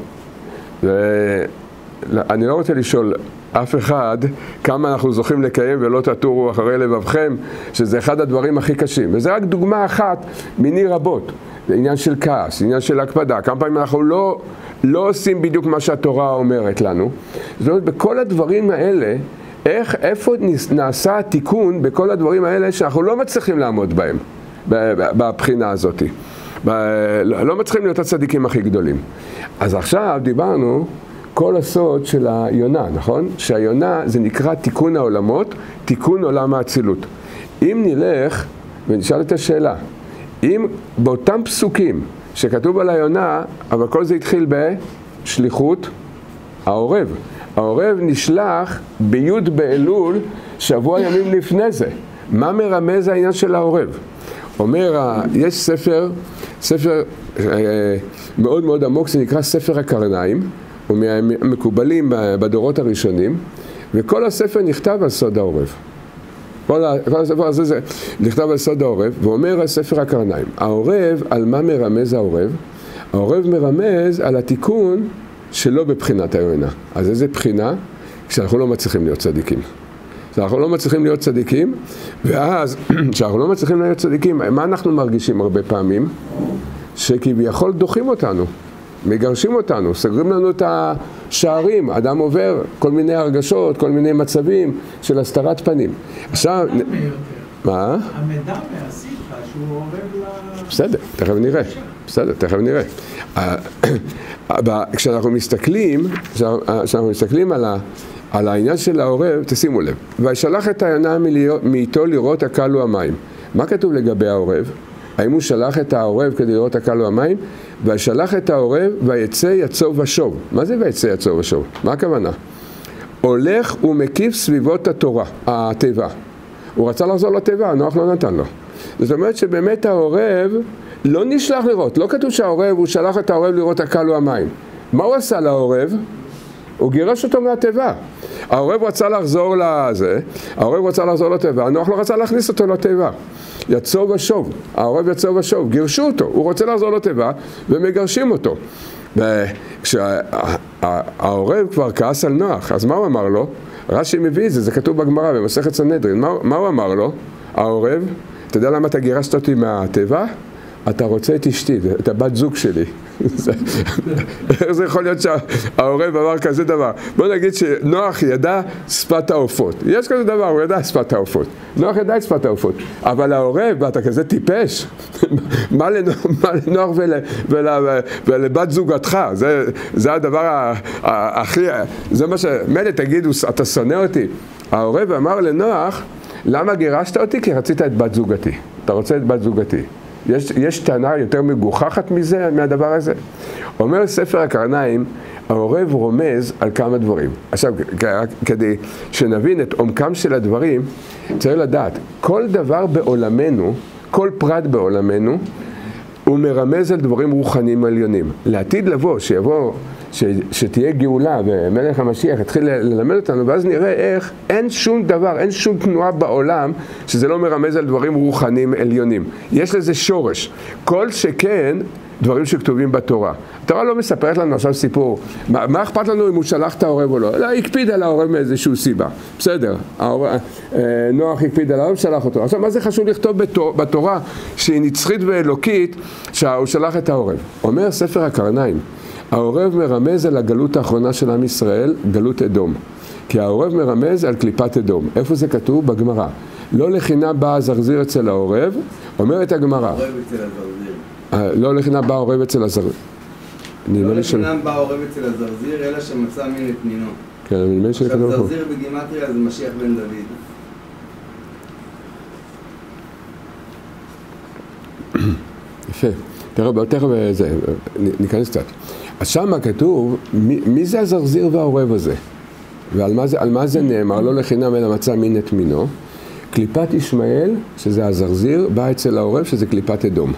אני לא רוצה לשאול אף אחד כמה אנחנו זוכים לקיים ולא תטורו אחרי לבבכם, שזה אחד הדברים הכי קשים. וזה רק דוגמה אחת מיני רבות. זה עניין של כעס, עניין של הקפדה. כמה פעמים אנחנו לא עושים בדיוק מה שהתורה אומרת לנו. זאת אומרת, בכל הדברים האלה, איפה נעשה התיקון בכל הדברים האלה שאנחנו לא מצליחים לעמוד בהם, בבחינה הזאת. לא מצליחים להיות הצדיקים הכי גדולים. אז עכשיו דיברנו כל הסוד של היונה, נכון? שהיונה זה נקרא תיקון העולמות, תיקון עולם האצילות. אם נלך ונשאל את השאלה, אם באותם פסוקים שכתוב על היונה, אבל כל זה התחיל בשליחות העורב. העורב נשלח בי' באלול שבוע ימים לפני זה. מה מרמז העניין של העורב? אומר, יש ספר מאוד מאוד עמוק, זה נקרא ספר הקרניים, הוא מקובלים בדורות הראשונים, וכל הספר נכתב על סוד העורב. כל הספר הזה נכתב על סוד העורב, ואומר ספר הקרניים, העורב, על מה מרמז העורב? העורב מרמז על התיקון שלא בבחינת היונה. אז איזה בחינה? כשאנחנו לא מצליחים להיות צדיקים. כשאנחנו לא מצליחים להיות צדיקים, ואז כשאנחנו לא מצליחים להיות צדיקים, מה אנחנו מרגישים הרבה פעמים? שכביכול דוחים אותנו, מגרשים אותנו, סגרים לנו את השערים, אדם עובר כל מיני הרגשות, כל מיני מצבים של הסתרת פנים. עכשיו, מה? המידע מהסיפה שהוא עורב בסדר, תכף נראה. כשאנחנו מסתכלים על העניין של העורב, תשימו לב, וישלח את היונה מאיתו לראות הקלו המים. מה כתוב לגבי העורב? האם הוא שלח את העורב כדי לראות הקלו המים? וישלח את העורב ויצא יצוב ושוב. מה זה ויצא יצוב ושוב? מה הכוונה? הולך ומקיף סביבות הטבע. הוא רצה לחזור לטבע, נוח לא נתן לו. זאת אומרת שבאמת העורב לא נשלח לראות. לא כתוב שהעורב, הוא שלח את העורב לראות הקלו המים. מה הוא עשה לעורב? הוא גירש אותו מהטבע. העורב רצה לחזור לזה, העורב רצה לחזור לטבע, נוח לא רצה להכניס אותו לטבע. יצוב ושוב, העורב יצוב ושוב, גירשו אותו, הוא רוצה לחזור לטבע ומגרשים אותו. וכשהעורב כבר כעס על נוח, אז מה הוא אמר לו? רש"י מביא את זה, זה כתוב בגמרא במסכת סנהדרין. מה הוא אמר לו? העורב, אתה יודע למה אתה גירשת אותי מהטבע? אתה רוצה את אשתי, את הבת זוג שלי. איך זה יכול להיות שהעורב אמר כזה דבר? בוא נגיד שנוח ידע שפת העופות. יש כזה דבר, הוא ידע שפת העופות. נוח ידע את שפת העופות. אבל העורב, אתה כזה טיפש? מה לנוח ולבת זוגתך? זה הדבר הכי... זה מה מילא תגידו, אתה שונא אותי. העורב אמר לנוח, למה גירשת אותי? כי רצית את בת זוגתי. אתה רוצה את בת זוגתי. יש טענה יותר מגוחכת מזה, מהדבר הזה. אומר ספר הקרניים, העורב רומז על כמה דברים. עכשיו, כדי שנבין את עומקם של הדברים, צריך לדעת, כל דבר בעולמנו, כל פרט בעולמנו, הוא מרמז על דברים רוחניים עליונים. לעתיד לבוא, שתהיה גאולה ומלך המשיח יתחיל ללמד אותנו, ואז נראה איך אין שום דבר, אין שום תנועה בעולם שזה לא מרמז על דברים רוחניים עליונים. יש לזה שורש. כל שכן דברים שכתובים בתורה. התורה לא מספרת לנו עכשיו סיפור. מה אכפת לנו אם הוא שלח את העורב או לא? אלא הקפיד על העורב מאיזשהו סיבה. בסדר, נוח הקפיד על העורב, שלח אותו. עכשיו, מה זה חשוב לכתוב בתורה שהיא נצחית ואלוקית שהוא שלח את העורב? אומר ספר הקרניים, העורב מרמז על הגלות האחרונה של עם ישראל, גלות אדום. כי העורב מרמז על קליפת אדום. איפה זה כתוב? בגמרא. לא לחינם בא הזרזיר אצל העורב, אומרת הגמרא. העורב אצל הזרזיר. לא לחינם בא העורב אצל הזרזיר. לא לחינם בא העורב אצל הזרזיר, אלא שמצא מין את מינו. כן, אני מבין שזה כתוב פה. הזרזיר בגימטריה זה משיח בן דוד. יפה. תכף ניכנס קצת. אז שם כתוב, מי זה הזרזיר והעורב הזה? ועל מה זה נאמר? לא לחינם אלא מצא מין את מינו. קליפת ישמעאל, שזה הזרזיר, בא אצל העורב, שזה קליפת אדום.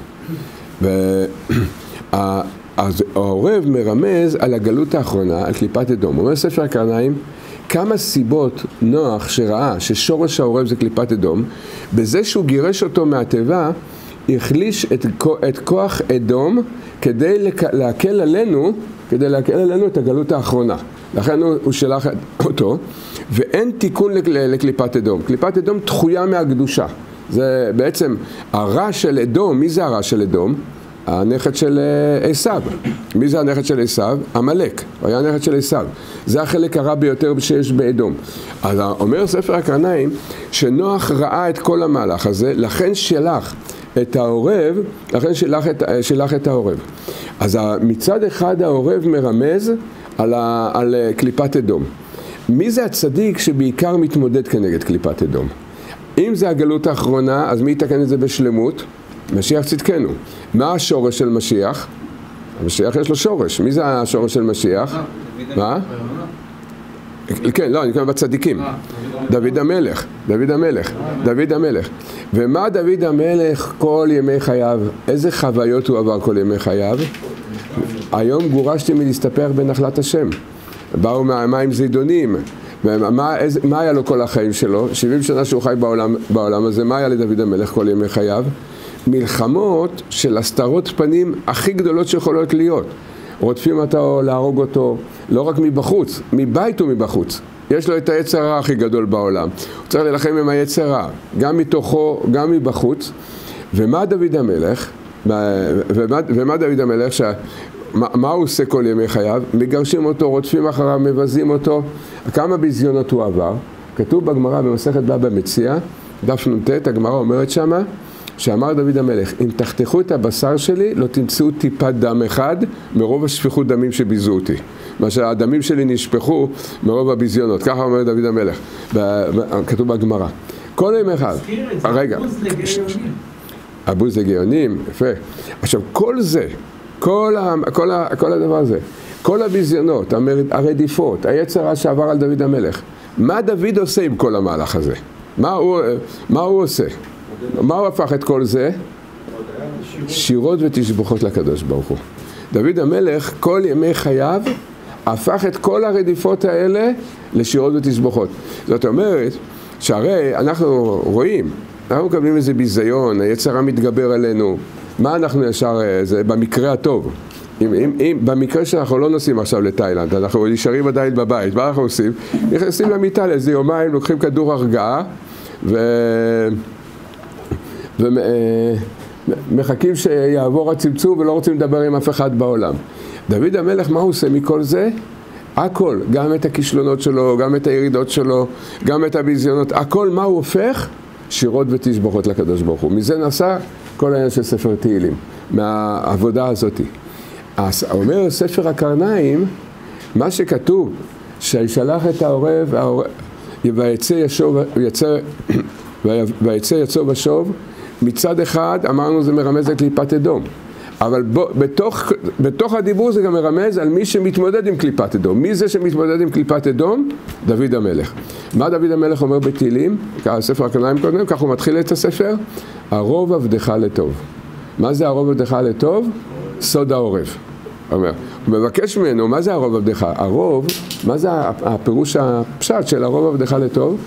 אז העורב מרמז על הגלות האחרונה, על קליפת אדום. אומר ספר הקרניים, כמה סיבות נוח שראה ששורש העורב זה קליפת אדום, בזה שהוא גירש אותו מהטבע, החליש את כוח אדום כדי להקל עלינו את הגלות האחרונה. לכן הוא שלח אותו, ואין תיקון לקליפת אדום. קליפת אדום דחויה מהקדושה. זה בעצם הרע של אדום. מי זה הרע של אדום? הנכד של עשיו. מי זה הנכד של עשיו? עמלק. הוא היה הנכד של עשיו. זה החלק הרע ביותר שיש באדום. אז אומר ספר הקרניים שנוח ראה את כל המהלך הזה, לכן שלח את העורב, שלח את העורב. אז מצד אחד העורב מרמז על קליפת אדום. מי זה הצדיק שבעיקר מתמודד כנגד קליפת אדום? אם זה הגלות האחרונה, אז מי יתקן את זה בשלמות? משיח צדקנו. מה השורש של משיח? המשיח יש לו שורש. מי זה השורש של משיח? מה? כן, לא, אני קורא בצדיקים. דוד המלך. ומה דוד המלך כל ימי חייו? איזה חוויות הוא עבר כל ימי חייו? היום גורשתי מלהסתפר בנחלת השם. באו מהמים זידונים. מה היה לו כל החיים שלו? 70 שנה שהוא חי בעולם הזה. מה היה לדוד המלך כל ימי חייו? מלחמות של הסתרות פנים הכי גדולות שיכולות להיות. רודפים אותו, להרוג אותו, לא רק מבחוץ, מבית ומבחוץ. יש לו את היצר הרע הכי גדול בעולם. הוא צריך להילחם עם היצר הרע, גם מתוכו, גם מבחוץ. ומה דוד המלך? מה הוא עושה כל ימי חייו? מגרשים אותו, רודפים אחריו, מבזים אותו. כמה ביזיונות הוא עבר? כתוב בגמרא במסכת בבא מציעא, דף נ"ט, הגמרא אומרת שמה, שאמר דוד המלך, אם תחתכו את הבשר שלי, לא תמצאו טיפת דם אחד מרוב השפיכות דמים שביזו אותי. מה שהדמים שלי נשפכו מרוב הביזיונות. ככה אומר דוד המלך, כתוב בגמרא. כל ימי אחד. רגע. הבוז לגאונים, יפה. עכשיו, כל זה, כל הדבר הזה, כל הביזיונות, הרדיפות, היצר שעבר על דוד המלך, מה דוד עושה עם כל המהלך הזה? מה הוא עושה? מה הוא הפך את כל זה? שירות ותשבחות לקדוש ברוך הוא. דוד המלך כל ימי חייו הפך את כל הרדיפות האלה לשירות ותשבחות. זאת אומרת שהרי אנחנו רואים, אנחנו מקבלים איזה ביזיון, היצר מתגבר עלינו. מה אנחנו ישר, זה במקרה הטוב. אם במקרה שאנחנו לא נוסעים עכשיו לתאילנד, אנחנו נשארים עדיין בבית, מה אנחנו עושים? נכנסים למיטה לאיזה יומיים, לוקחים כדור הרגעה ומחכים שיעבור הצמצום ולא רוצים לדבר עם אף אחד בעולם. דוד המלך, מה הוא עושה מכל זה? הכל, גם את הכישלונות שלו, גם את הירידות שלו, גם את הביזיונות, הכל מה הוא הופך? שירות ותשבחות לקדוש ברוך הוא. מזה נעשה כל העניין של ספר תהילים, מהעבודה הזאת. אומר ספר הקרניים, מה שכתוב, שישלח את העורב, ויצא יצוא ושוב, מצד אחד אמרנו זה מרמז לקליפת אדום, אבל בתוך הדיבור זה גם מרמז על מי שמתמודד עם קליפת אדום. מי זה שמתמודד עם קליפת אדום? דוד המלך. מה דוד המלך אומר בתהילים? ספר הקרניים קודם, כך הוא מתחיל את הספר, הרוב עבדך לטוב. מה זה הרוב עבדך לטוב? סוד העורב. הוא מבקש ממנו, מה זה הרוב עבדך? הרוב, מה זה הפירוש הפשט של הרוב עבדך לטוב?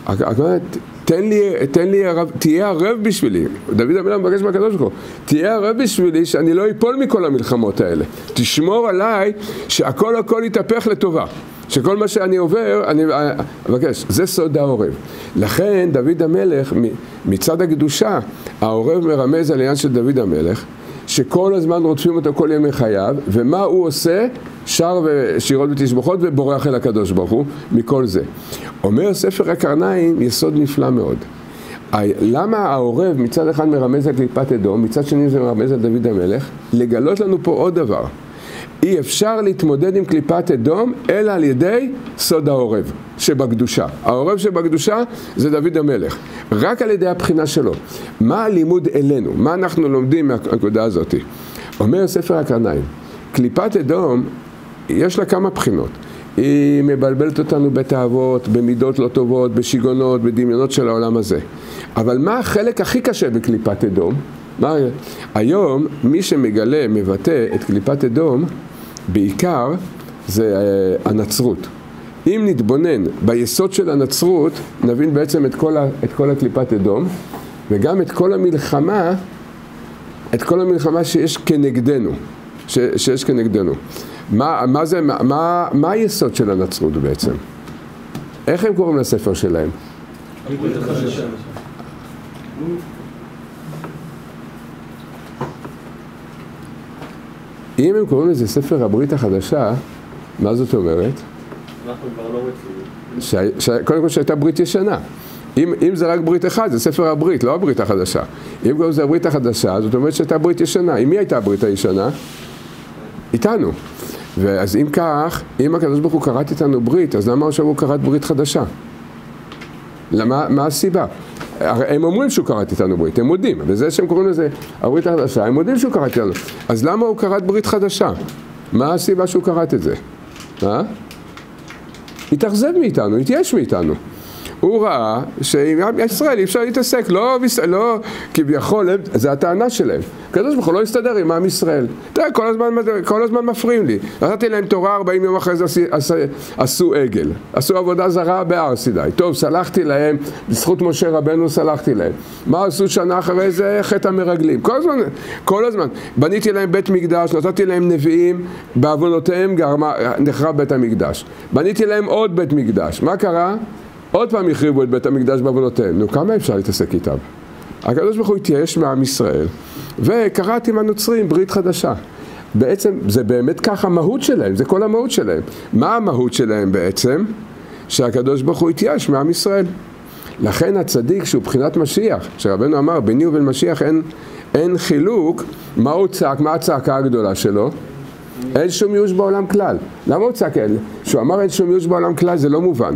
תן לי הרב, תהיה הרב בשבילי. דוד המלך מבקש מהקדוש ברוך הוא, תהיה הרב בשבילי שאני לא אפול מכל המלחמות האלה. תשמור עליי שהכל יתהפך לטובה. שכל מה שאני עובר, אני מבקש. זה סוד העורב. לכן דוד המלך, מצד הקדושה, העורב מרמז על עניין של דוד המלך, שכל הזמן רודפים אותו כל ימי חייו, ומה הוא עושה? שר ושירות ותשבחות ובורח אל הקדוש ברוך הוא מכל זה. אומר ספר הקרניים יסוד נפלא מאוד. למה העורב מצד אחד מרמז על קליפת אדום, מצד שני זה מרמז על דוד המלך? לגלות לנו פה עוד דבר. אי אפשר להתמודד עם קליפת אדום אלא על ידי סוד העורב שבקדושה. העורב שבקדושה זה דוד המלך. רק על ידי הבחינה שלו. מה הלימוד אלינו? מה אנחנו לומדים מהנקודה הזאת? אומר ספר הקרניים, קליפת אדום יש לה כמה בחינות. היא מבלבלת אותנו בתאוות, במידות לא טובות, בשיגונות, בדמיונות של העולם הזה. אבל מה החלק הכי קשה בקליפת אדום? היום מי שמגלה, מבטא את קליפת אדום, בעיקר זה הנצרות. אם נתבונן ביסוד של הנצרות, נבין בעצם את כל הקליפת אדום, וגם את כל המלחמה את כל המלחמה שיש כנגדנו, שיש כנגדנו. מה היסוד של הנצרות בעצם? איך הם קוראים לספר שלהם? הברית החדשה. אם הם קוראים לזה ספר הברית החדשה, מה זאת אומרת? אנחנו כבר לא רצים. קודם כל שהייתה ברית ישנה. אם זה רק ברית אחד, זה ספר הברית, לא הברית החדשה. אם קוראים לזה הברית החדשה, זאת אומרת שהייתה ברית ישנה. עם מי הייתה הברית הישנה? איתנו. אז אם כך, אם הקדוש ברוך הוא קראת איתנו ברית, אז למה עכשיו הוא קראת ברית חדשה? מה הסיבה? הם אומרים שהוא קראת איתנו ברית, הם מודים, וזה שהם קוראים לזה הברית החדשה, הם מודים שהוא קראת איתנו. אז למה הוא קראת ברית חדשה? מה הסיבה שהוא קראת את זה? התאכזב מאיתנו, התייאש מאיתנו. הוא ראה שעם ישראל אי אפשר להתעסק, לא כביכול, זה הטענה שלהם. הקדוש ברוך הוא לא יסתדר עם עם ישראל. תראה, כל הזמן מפריעים לי. נתתי להם תורה, 40 יום אחרי זה עשו עגל. עשו עבודה זרה בהר סיני. טוב, סלחתי להם, בזכות משה רבנו סלחתי להם. מה עשו שנה אחרי זה? חטא המרגלים. כל הזמן. בניתי להם בית מקדש, נתתי להם נביאים, בעוונותיהם נחרב בית המקדש. בניתי להם עוד בית מקדש. מה קרה? עוד פעם החריבו את בית המקדש בעוונותיהם. נו, כמה אפשר להתעסק איתם? הקדוש ברוך הוא התייאש מעם ישראל, וקראת עם הנוצרים ברית חדשה. בעצם זה באמת ככה המהות שלהם, זה כל המהות שלהם. מה המהות שלהם בעצם? שהקדוש ברוך הוא התייאש מעם ישראל. לכן הצדיק שהוא בחינת משיח, שרבנו אמר, ביני ובין משיח אין חילוק, מה הוא צעק, מה הצעקה הגדולה שלו? אין שום ייאוש בעולם כלל. למה הוא צעק? שהוא אמר אין שום ייאוש בעולם כלל, זה לא מובן.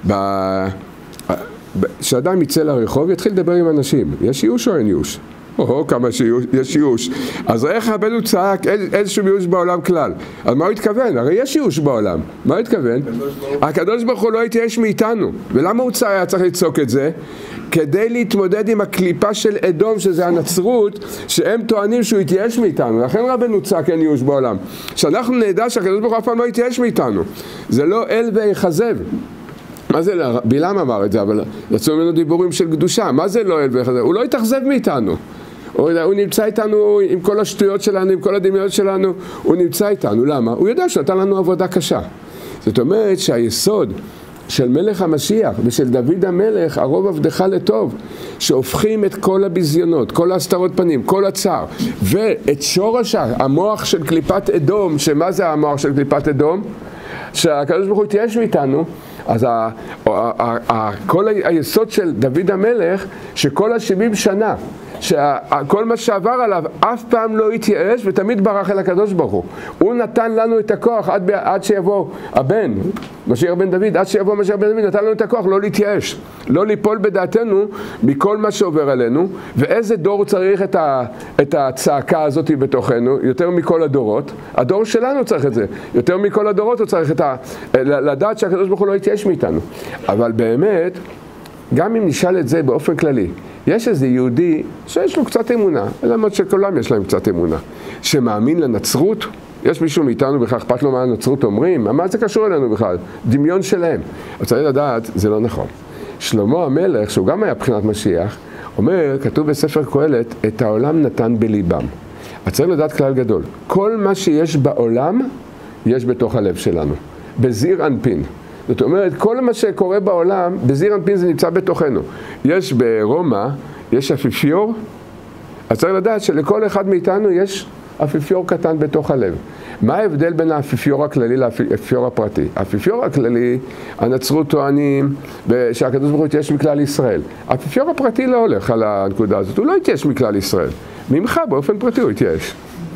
כשאדם יצא לרחוב, יתחיל לדבר עם אנשים. יש ייאוש או אין ייאוש? כמה שיש ייאוש. אז איך רבנו צעק אין שום ייאוש בעולם כלל? אז מה הוא התכוון? הרי יש ייאוש בעולם. מה הוא התכוון? הקדוש ברוך הוא לא התייאש מאיתנו. ולמה הוא היה צריך לצעוק את זה? כדי להתמודד עם הקליפה של אדום, שזה הנצרות, שהם טוענים שהוא התייאש מאיתנו. לכן רבנו צעק אין ייאוש בעולם. שאנחנו נדע שהקדוש ברוך הוא אף פעם לא התייאש מאיתנו. זה לא אל ויחזב. מה זה? בלעם אמר את זה, אבל יצאו ממנו דיבורים של קדושה. מה זה לא אל ויחזב? הוא לא התאכזב מאיתנו. הוא נמצא איתנו עם כל השטויות שלנו, עם כל הדמיונות שלנו, הוא נמצא איתנו. למה? הוא יודע שנתן לנו עבודה קשה. זאת אומרת שהיסוד של מלך המשיח ושל דוד המלך, הרוב עבדך לטוב, שהופכים את כל הביזיונות, כל ההסתרות פנים, כל הצער, ואת שורש המוח של קליפת אדום, שמה זה המוח של קליפת אדום? שהקדוש ברוך הוא התייאש מאיתנו. אז כל היסוד של דוד המלך, שכל 70 שנה, שכל מה שעבר עליו אף פעם לא התייאש ותמיד ברח אל הקדוש ברוך הוא. הוא נתן לנו את הכוח עד שיבוא הבן, משיח בן דוד, עד שיבוא משיח בן דוד, נתן לנו את הכוח לא להתייאש, לא ליפול בדעתנו מכל מה שעובר עלינו. ואיזה דור צריך את הצעקה הזאת בתוכנו? יותר מכל הדורות. הדור שלנו צריך את זה. יותר מכל הדורות הוא צריך לדעת שהקדוש ברוך הוא לא התייאש מאיתנו. אבל באמת, גם אם נשאל את זה באופן כללי, יש איזה יהודי שיש לו קצת אמונה, למרות שכולם יש להם קצת אמונה, שמאמין לנצרות. יש מישהו מאיתנו בכלל אכפת לו מה הנצרות אומרים? מה זה קשור אלינו בכלל? דמיון שלהם. אז צריך לדעת, זה לא נכון. שלמה המלך, שהוא גם היה בחינת משיח, אומר, כתוב בספר קהלת, את העולם נתן בליבם. אז צריך לדעת כלל גדול. כל מה שיש בעולם, יש בתוך הלב שלנו. בזעיר אנפין. זאת אומרת, כל מה שקורה בעולם, בזעיר אנפין זה נמצא בתוכנו. יש ברומא, יש אפיפיור, אז צריך לדעת שלכל אחד מאיתנו יש אפיפיור קטן בתוך הלב. מה ההבדל בין האפיפיור הכללי לאפיפיור הפרטי? האפיפיור הכללי, הנצרות טוענים שהקדוש ברוך הוא יתייאש מכלל ישראל. האפיפיור הפרטי לא הולך על הנקודה הזאת, הוא לא יתייאש מכלל ישראל. ממך באופן פרטי הוא יתייאש.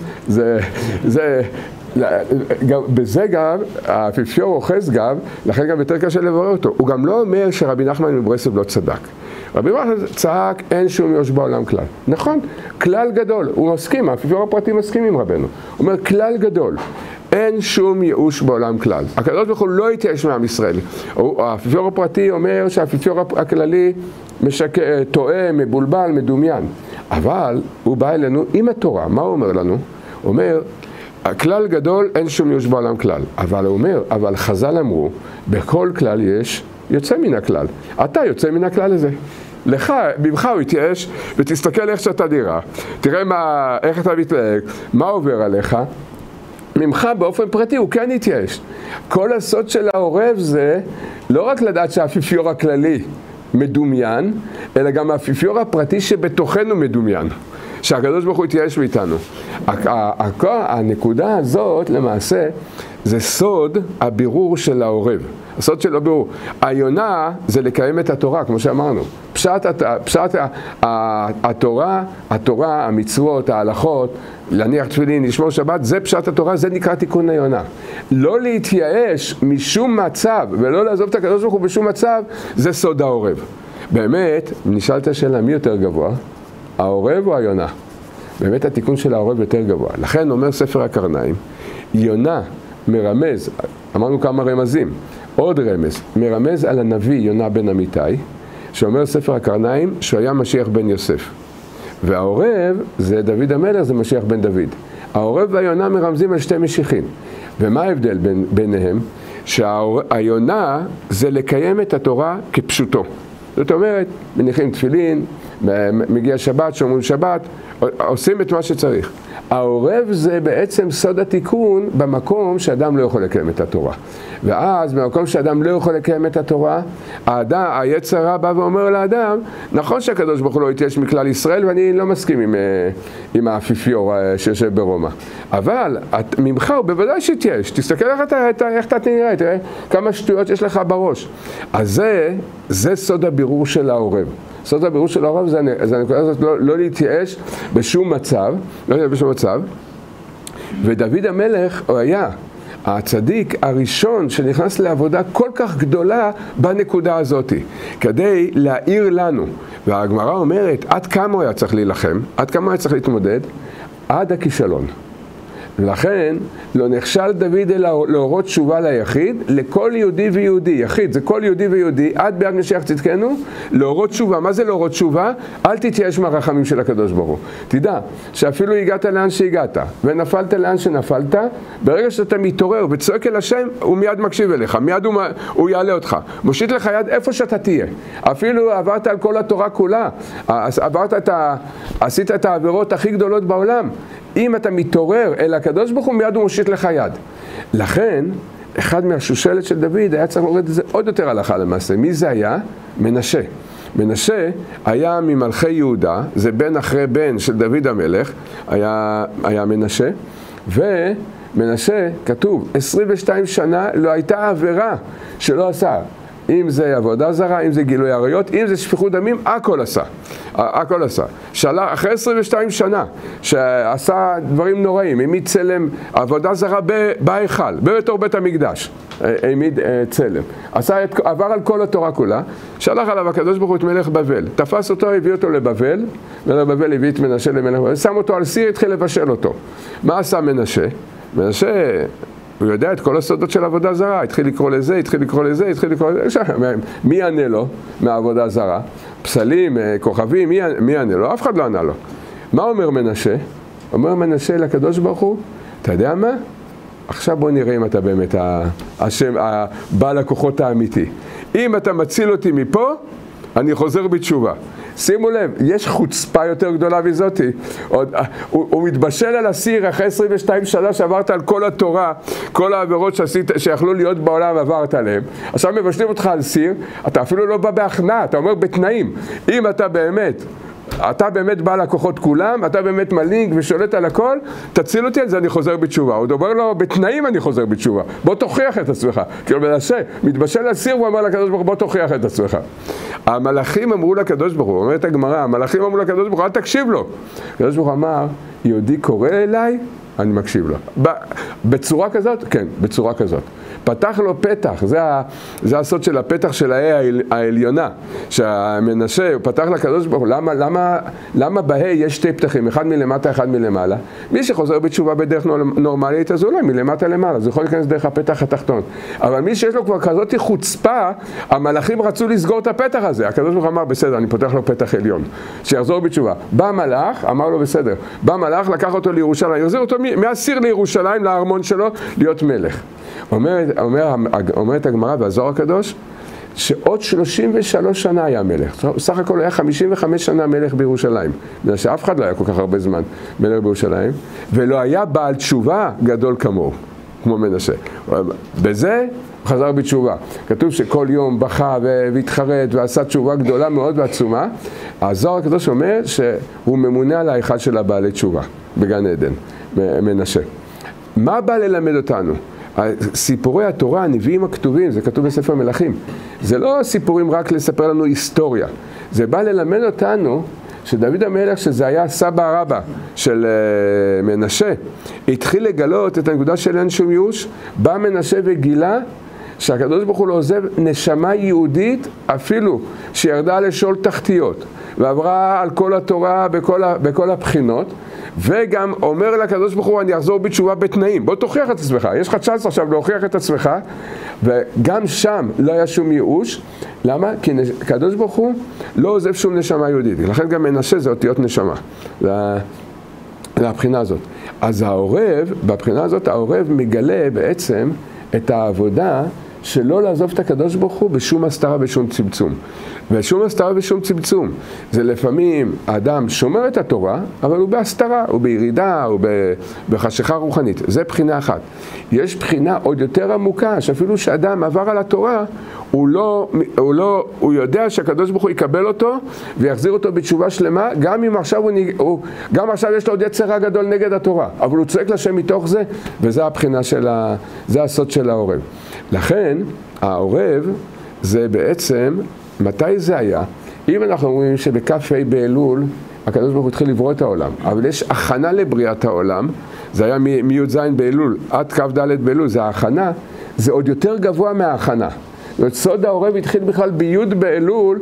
בזה גם, האפיפיור אוחז גם, לכן גם יותר קשה לברר אותו. הוא גם לא אומר שרבי נחמן מברסלב לא צדק. רבי נחמן צעק, אין שום ייאוש בעולם כלל. נכון, כלל גדול, הוא מסכים, האפיפיור הפרטי מסכים עם רבנו. הוא אומר, כלל גדול, אין שום ייאוש בעולם כלל. הקדוש ברוך הוא לא יתייאש מעם ישראל. האפיפיור הפרטי אומר שהאפיפיור הכללי טועה, מבולבל, מדומיין. אבל הוא בא אלינו עם התורה. מה הוא אומר לנו? הוא אומר, הכלל גדול, אין שום ייאוש בעולם כלל. אבל הוא אומר, אבל חז"ל אמרו, בכל כלל יש יוצא מן הכלל. אתה יוצא מן הכלל הזה. לך, ממך הוא יתייאש, ותסתכל איך שאתה נראה, תראה איך אתה מתנהג, מה עובר עליך, ממך באופן פרטי הוא כן יתייאש. כל הסוד של העורב זה לא רק לדעת שהאפיפיור הכללי מדומיין, אלא גם האפיפיור הפרטי שבתוכנו מדומיין. שהקדוש ברוך הוא יתייאש מאיתנו. הנקודה הזאת למעשה זה סוד הבירור של העורב. הסוד של הבירור. היונה זה לקיים את התורה, כמו שאמרנו. פשט התורה, המצוות, ההלכות, להניח תפילין, לשמור שבת, זה פשט התורה, זה נקרא תיקון היונה. לא להתייאש משום מצב, ולא לעזוב את הקדוש ברוך הוא בשום מצב, זה סוד העורב. באמת, נשאלת השאלה מי יותר גבוה? העורב או היונה? באמת התיקון של העורב יותר גבוה. לכן אומר ספר הקרניים, יונה מרמז, אמרנו כמה רמזים, עוד רמז, מרמז על הנביא יונה בן אמיתי, שאומר ספר הקרניים שהוא היה משיח בן יוסף. והעורב זה דוד המלך, זה משיח בן דוד. העורב והיונה מרמזים על שתי משיחים. ומה ההבדל ביניהם? שהיונה זה לקיים את התורה כפשוטו. זאת אומרת, מניחים תפילין, מגיע שבת, שומרים שבת, עושים את מה שצריך. העורב זה בעצם סוד התיקון במקום שאדם לא יכול לקיים את התורה. ואז במקום שאדם לא יכול לקיים את התורה, היצר הרע בא ואומר לאדם, נכון שהקדוש ברוך הוא לא יתייאש מכלל ישראל, ואני לא מסכים עם האפיפיור שיושב ברומא. אבל ממך הוא בוודאי שיתייאש. תסתכל איך אתה נראה, תראה כמה שטויות יש לך בראש. אז זה סוד הבירור של העורב. סוד הבירור של העורב זה הנקודה הזאת, לא להתייאש בשום מצב, ודוד המלך הוא היה הצדיק הראשון שנכנס לעבודה כל כך גדולה בנקודה הזאת, כדי להעיר לנו. והגמרא אומרת, עד כמה הוא היה צריך להילחם, עד כמה הוא היה צריך להתמודד, עד הכישלון. ולכן לא נכשל דוד אלא להורות תשובה ליחיד, לכל יהודי ויהודי, יחיד זה כל יהודי ויהודי, עד ביד משיח צדקנו, להורות תשובה. מה זה להורות תשובה? אל תתייאש מהרחמים של הקדוש ברוך הוא. תדע שאפילו הגעת לאן שהגעת ונפלת לאן שנפלת, ברגע שאתה מתעורר וצועק אל השם, הוא מיד מקשיב אליך, מיד הוא יעלה אותך, מושיט לך יד איפה שאתה תהיה. אפילו עברת על כל התורה כולה, עשית את העבירות הכי גדולות בעולם, אם אתה מתעורר אל הקדוש ברוך הוא, מיד הוא מושיט לך יד. לכן, אחד מהשושלת של דוד היה צריך לראות את זה עוד יותר הלכה למעשה. מי זה היה? מנשה. מנשה היה ממלכי יהודה, זה בן אחרי בן של דוד המלך, היה מנשה, ומנשה, כתוב, 22 שנה לא הייתה עבירה שלא עשה. אם זה עבודה זרה, אם זה גילוי עריות, אם זה שפיכות דמים, הכל עשה. הכל עשה. אחרי 22 שנה, שעשה דברים נוראים, העמיד צלם, עבודה זרה בהיכל, בתור בית המקדש, העמיד צלם. עבר על כל התורה כולה, שלח עליו הקדוש ברוך הוא את מלך בבל. תפס אותו, הביא אותו לבבל, מלך בבל הביא את מנשה למלך בבל, שם אותו על סיר, התחיל לבשל אותו. מה עשה מנשה? מנשה, הוא יודע את כל הסודות של עבודה זרה, התחיל לקרוא לזה, התחיל לקרוא לזה, מי יענה לו מהעבודה זרה? פסלים, כוכבים, מי יענה לו? אף אחד לא ענה לו. מה אומר מנשה? אומר מנשה לקדוש ברוך הוא, אתה יודע מה? עכשיו בוא נראה אם אתה באמת בעל הכוחות האמיתי. אם אתה מציל אותי מפה, אני חוזר בתשובה. שימו לב, יש חוצפה יותר גדולה מזאתי. הוא מתבשל על הסיר אחרי 22 שנה שעברת על כל התורה, כל העבירות שיכלו להיות בעולם עברת עליהם. עכשיו מבשלים אותך על סיר, אתה אפילו לא בא בהכנעה, אתה אומר בתנאים. אם אתה באמת בעל הכוחות כולם, אתה באמת מלינג ושולט על הכל, תציל אותי על זה, אני חוזר בתשובה. הוא אומר לו, בתנאים אני חוזר בתשובה. בוא תוכיח את עצמך. כאילו מנשה, מתבשל על סיר ואומר לקדוש ברוך הוא, בוא תוכיח את עצמך. המלאכים אמרו לקדוש ברוך הוא, אומרת הגמרא, המלאכים אמרו לקדוש ברוך הוא, אל תקשיב לו. הקדוש ברוך הוא אמר, יהודי קורא אליי, אני מקשיב לו. בצורה כזאת? כן, בצורה כזאת. פתח לו פתח, זה הסוד של הפתח של העליונה, שהמנשה, הוא פתח לקדוש ברוך הוא, למה בהי יש שתי פתחים, אחד מלמטה, אחד מלמעלה? מי שחוזר בתשובה בדרך נורמלית, אז אולי מלמטה למעלה, זה יכול להיכנס דרך הפתח התחתון. אבל מי שיש לו כבר כזאת חוצפה, המלאכים רצו לסגור את הפתח הזה. הקדוש ברוך הוא אמר, בסדר, אני פותח לו פתח עליון, שיחזור בתשובה. בא מלאך, אמר לו בסדר, בא מלאך, לקח אותו לירושלים, יחזיר אותו מהסיר לירושלים, לארמון שלו, להיות מלך. אומרת הגמרא והזוהר הקדוש, שעוד 33 שנה היה מלך. סך הכל היה 55 שנה מלך בירושלים. בגלל שאף אחד לא היה כל כך הרבה זמן מלך בירושלים, ולא היה בעל תשובה גדול כמוהו, כמו מנשה. בזה הוא חזר בתשובה. כתוב שכל יום בכה והתחרט ועשה תשובה גדולה מאוד ועצומה. הזוהר הקדוש אומר שהוא ממונה על האחד של הבעלי תשובה בגן עדן, מנשה. מה בא ללמד אותנו? סיפורי התורה, הנביאים הכתובים, זה כתוב בספר מלכים. זה לא סיפורים רק לספר לנו היסטוריה. זה בא ללמד אותנו שדוד המלך, שזה היה סבא רבא של מנשה, התחיל לגלות את הנקודה של אין שום ייאוש. בא מנשה וגילה שהקדוש ברוך הוא לא עוזב נשמה יהודית אפילו שירדה לשול תחתיות ועברה על כל התורה בכל הבחינות, וגם אומר לקדוש ברוך הוא, אני אחזור בתשובה בתנאים. בוא תוכיח את עצמך, יש לך צ'אנס עכשיו להוכיח את עצמך. וגם שם לא היה שום ייאוש. למה? כי הקדוש ברוך הוא לא עוזב שום נשמה יהודית. לכן גם מנשה זה אותיות נשמה לבחינה הזאת. אז העורב, בבחינה הזאת העורב מגלה בעצם את העבודה שלא לעזוב את הקדוש ברוך הוא בשום הסתרה ושום צמצום. ושום הסתרה ושום צמצום. זה לפעמים האדם שומר את התורה, אבל הוא בהסתרה, הוא בירידה, הוא בחשיכה רוחנית. זה בחינה אחת. יש בחינה עוד יותר עמוקה, שאפילו שאדם עבר על התורה, הוא יודע שהקדוש ברוך הוא יקבל אותו ויחזיר אותו בתשובה שלמה, גם אם עכשיו גם עכשיו יש לו עוד יצר רע גדול נגד התורה, אבל הוא צועק לשם מתוך זה, וזה הבחינה זה הסוד של העורב. לכן העורב זה בעצם, מתי זה היה? אם אנחנו אומרים שבכ"ה באלול הקדוש ברוך הוא התחיל לברוא את העולם, אבל יש הכנה לבריאת העולם, זה היה מי"ז באלול עד כ"ד באלול, זה ההכנה, זה עוד יותר גבוה מההכנה. סוד העורב התחיל בכלל בי' באלול,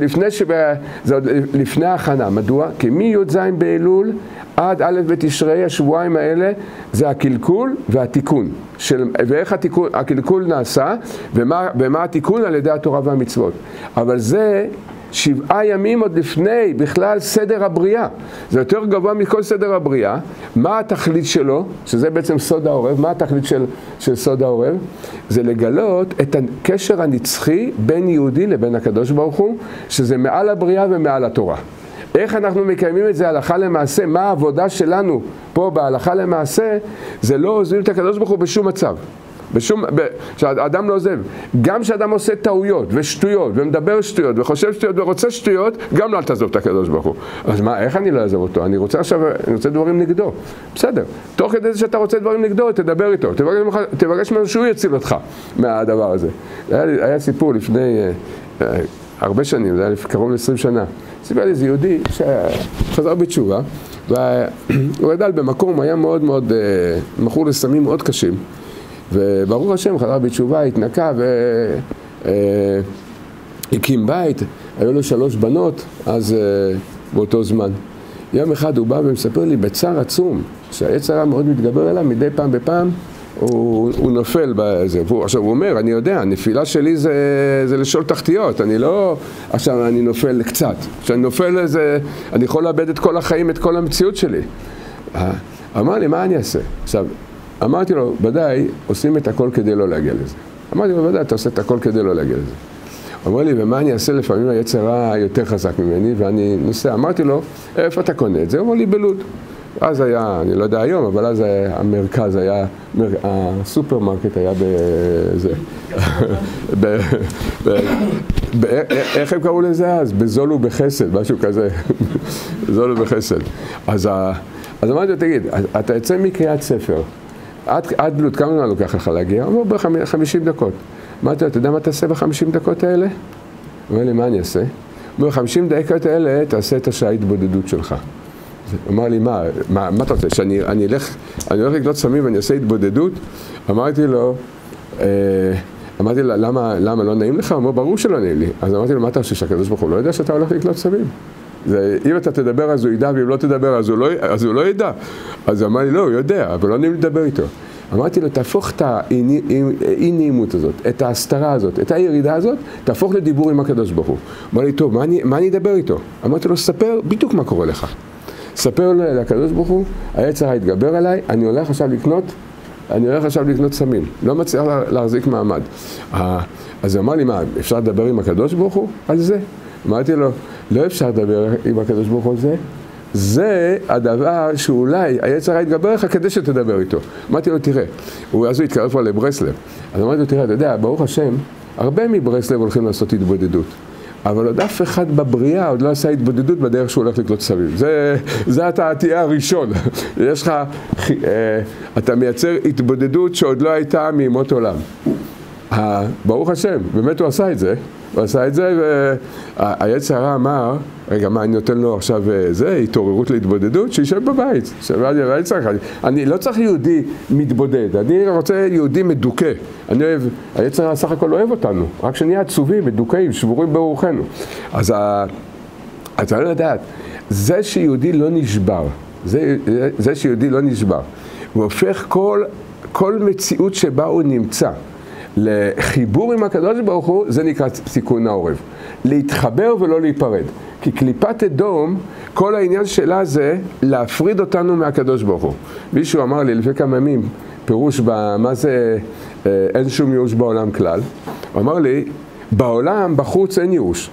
זה עוד לפני ההכנה. מדוע? כי מי"ז באלול עד א' בתשרי, השבועיים האלה, זה הקלקול והתיקון. ואיך הקלקול נעשה, ומה התיקון על ידי התורה והמצוות. אבל זה 7 ימים עוד לפני בכלל סדר הבריאה. זה יותר גבוה מכל סדר הבריאה. מה התכלית שלו? שזה בעצם סוד העורב. מה התכלית של סוד העורב? זה לגלות את הקשר הנצחי בין יהודי לבין הקדוש ברוך הוא, שזה מעל הבריאה ומעל התורה. איך אנחנו מקיימים את זה הלכה למעשה? מה העבודה שלנו פה בהלכה למעשה? זה לא עוזבים את הקדוש ברוך הוא בשום מצב. שהאדם לא עוזב. גם שאדם עושה טעויות ושטויות ומדבר שטויות וחושב שטויות ורוצה שטויות, גם לא אל תעזוב את הקדוש ברוך הוא. אז מה, איך אני לא אעזוב אותו? אני רוצה דברים נגדו. בסדר. תוך כדי זה שאתה רוצה דברים נגדו, תדבר איתו. תבקש ממנו שהוא יציל אותך מהדבר הזה. היה סיפור לפני הרבה שנים, זה היה קרוב ל-20 שנה. סיפר לי איזה יהודי שחזר בתשובה, והוא גדל במקום, היה מאוד מאוד מכור לסמים מאוד קשים. וברוך השם חזר בתשובה, התנקה והקים בית, היו לו 3 בנות אז באותו זמן. יום אחד הוא בא ומספר לי בצער עצום, שהיצר הרע מאוד מתגבר אליו, מדי פעם בפעם הוא נופל בזה. עכשיו הוא אומר, אני יודע, הנפילה שלי זה לשול תחתיות, אני לא, עכשיו אני נופל קצת, כשאני נופל לזה, אני יכול לאבד את כל החיים, את כל המציאות שלי. אמר לי, מה אני אעשה? עכשיו, אמרתי לו, ודאי, עושים את הכל כדי לא להגיע לזה. אמרתי לו, ודאי, אתה עושה את הכל כדי לא להגיע לזה. אמר לי, ומה אני אעשה? לפעמים היצר רע יותר חזק ממני, ואני נוסע. אמרתי לו, איפה אתה קונה את זה? הוא אמר לי, בלוד. אז היה, אני לא יודע היום, אבל אז המרכז היה, הסופרמרקט היה בזה. איך הם קראו לזה אז? בזול ובחסד, משהו כזה. בזול ובחסד. אז אמרתי לו, תגיד, אתה יוצא מקריאת ספר. עד בלוד, כמה זמן לוקח לך להגיע? הוא אומר, ב-50 דקות. אמרתי לו, אתה יודע מה תעשה ב-50 דקות האלה? הוא אומר לי, מה אני אעשה? הוא אומר, 50 דקות האלה, תעשה את השעה התבודדות שלך. הוא אמר לי, מה אתה רוצה? שאני הולך לקנות סמים ואני אעשה התבודדות? אמרתי לו, למה לא נעים לך? הוא אומר, ברור שלא נעים לי. אז אמרתי לו, מה אתה חושב, שהקדוש ברוך הוא לא יודע שאתה הולך לקנות סמים? אם אתה תדבר אז הוא ידע, ואם לא תדבר אז הוא לא ידע. אז הוא אמר לי, לא, הוא יודע, אבל לא נעים לדבר איתו. אמרתי לו, תהפוך את האי נעימות הזאת, את ההסתרה הזאת, את הירידה הזאת, תהפוך לדיבור עם הקדוש ברוך הוא. אמר לי, טוב, מה אני אדבר איתו? אמרתי לו, ספר בדיוק מה קורה לך. ספר לקדוש ברוך הוא, היצר התגבר עליי, אני הולך עכשיו לקנות אני הולך עכשיו לקנות סמים, לא מצליח להחזיק מעמד. אז הוא אמר לי, מה, אפשר לדבר עם הקדוש ברוך הוא על זה? אמרתי לו, לא אפשר לדבר עם הקדוש ברוך הוא על זה. זה הדבר שאולי היצר הרע יתגבר לך כדי שתדבר איתו. אמרתי לו, תראה, אז הוא התקרב פה לברסלב. אז אמרתי לו, תראה, אתה יודע, ברוך השם, הרבה מברסלב הולכים לעשות התבודדות. אבל עוד אף אחד בבריאה עוד לא עשה התבודדות בדרך שהוא הולך לקלוט סמים. זה אתה תהיה הראשון. יש לך, אתה מייצר התבודדות שעוד לא הייתה מימות עולם. ברוך השם, באמת הוא עשה את זה. הוא עשה את זה, והיצר הרע אמר, רגע, מה, אני נותן לו עכשיו התעוררות להתבודדות? שישב בבית. אני לא צריך יהודי מתבודד, אני רוצה יהודי מדוכא. אני אוהב, היצר הרע סך הכל אוהב אותנו, רק שנהיה עצובים, מדוכאים, שבורים ברוחנו. אז אתה לא לדעת, זה שיהודי לא נשבר, זה שיהודי לא נשבר, הוא הופך כל מציאות שבה הוא נמצא, לחיבור עם הקדוש ברוך הוא, זה נקרא תיקון העורב. להתחבר ולא להיפרד. כי קליפת אדום, כל העניין שלה זה להפריד אותנו מהקדוש ברוך הוא. מישהו אמר לי לפני כמה ימים, פירוש מה זה אין שום ייאוש בעולם כלל. הוא אמר לי, בעולם, בחוץ אין ייאוש.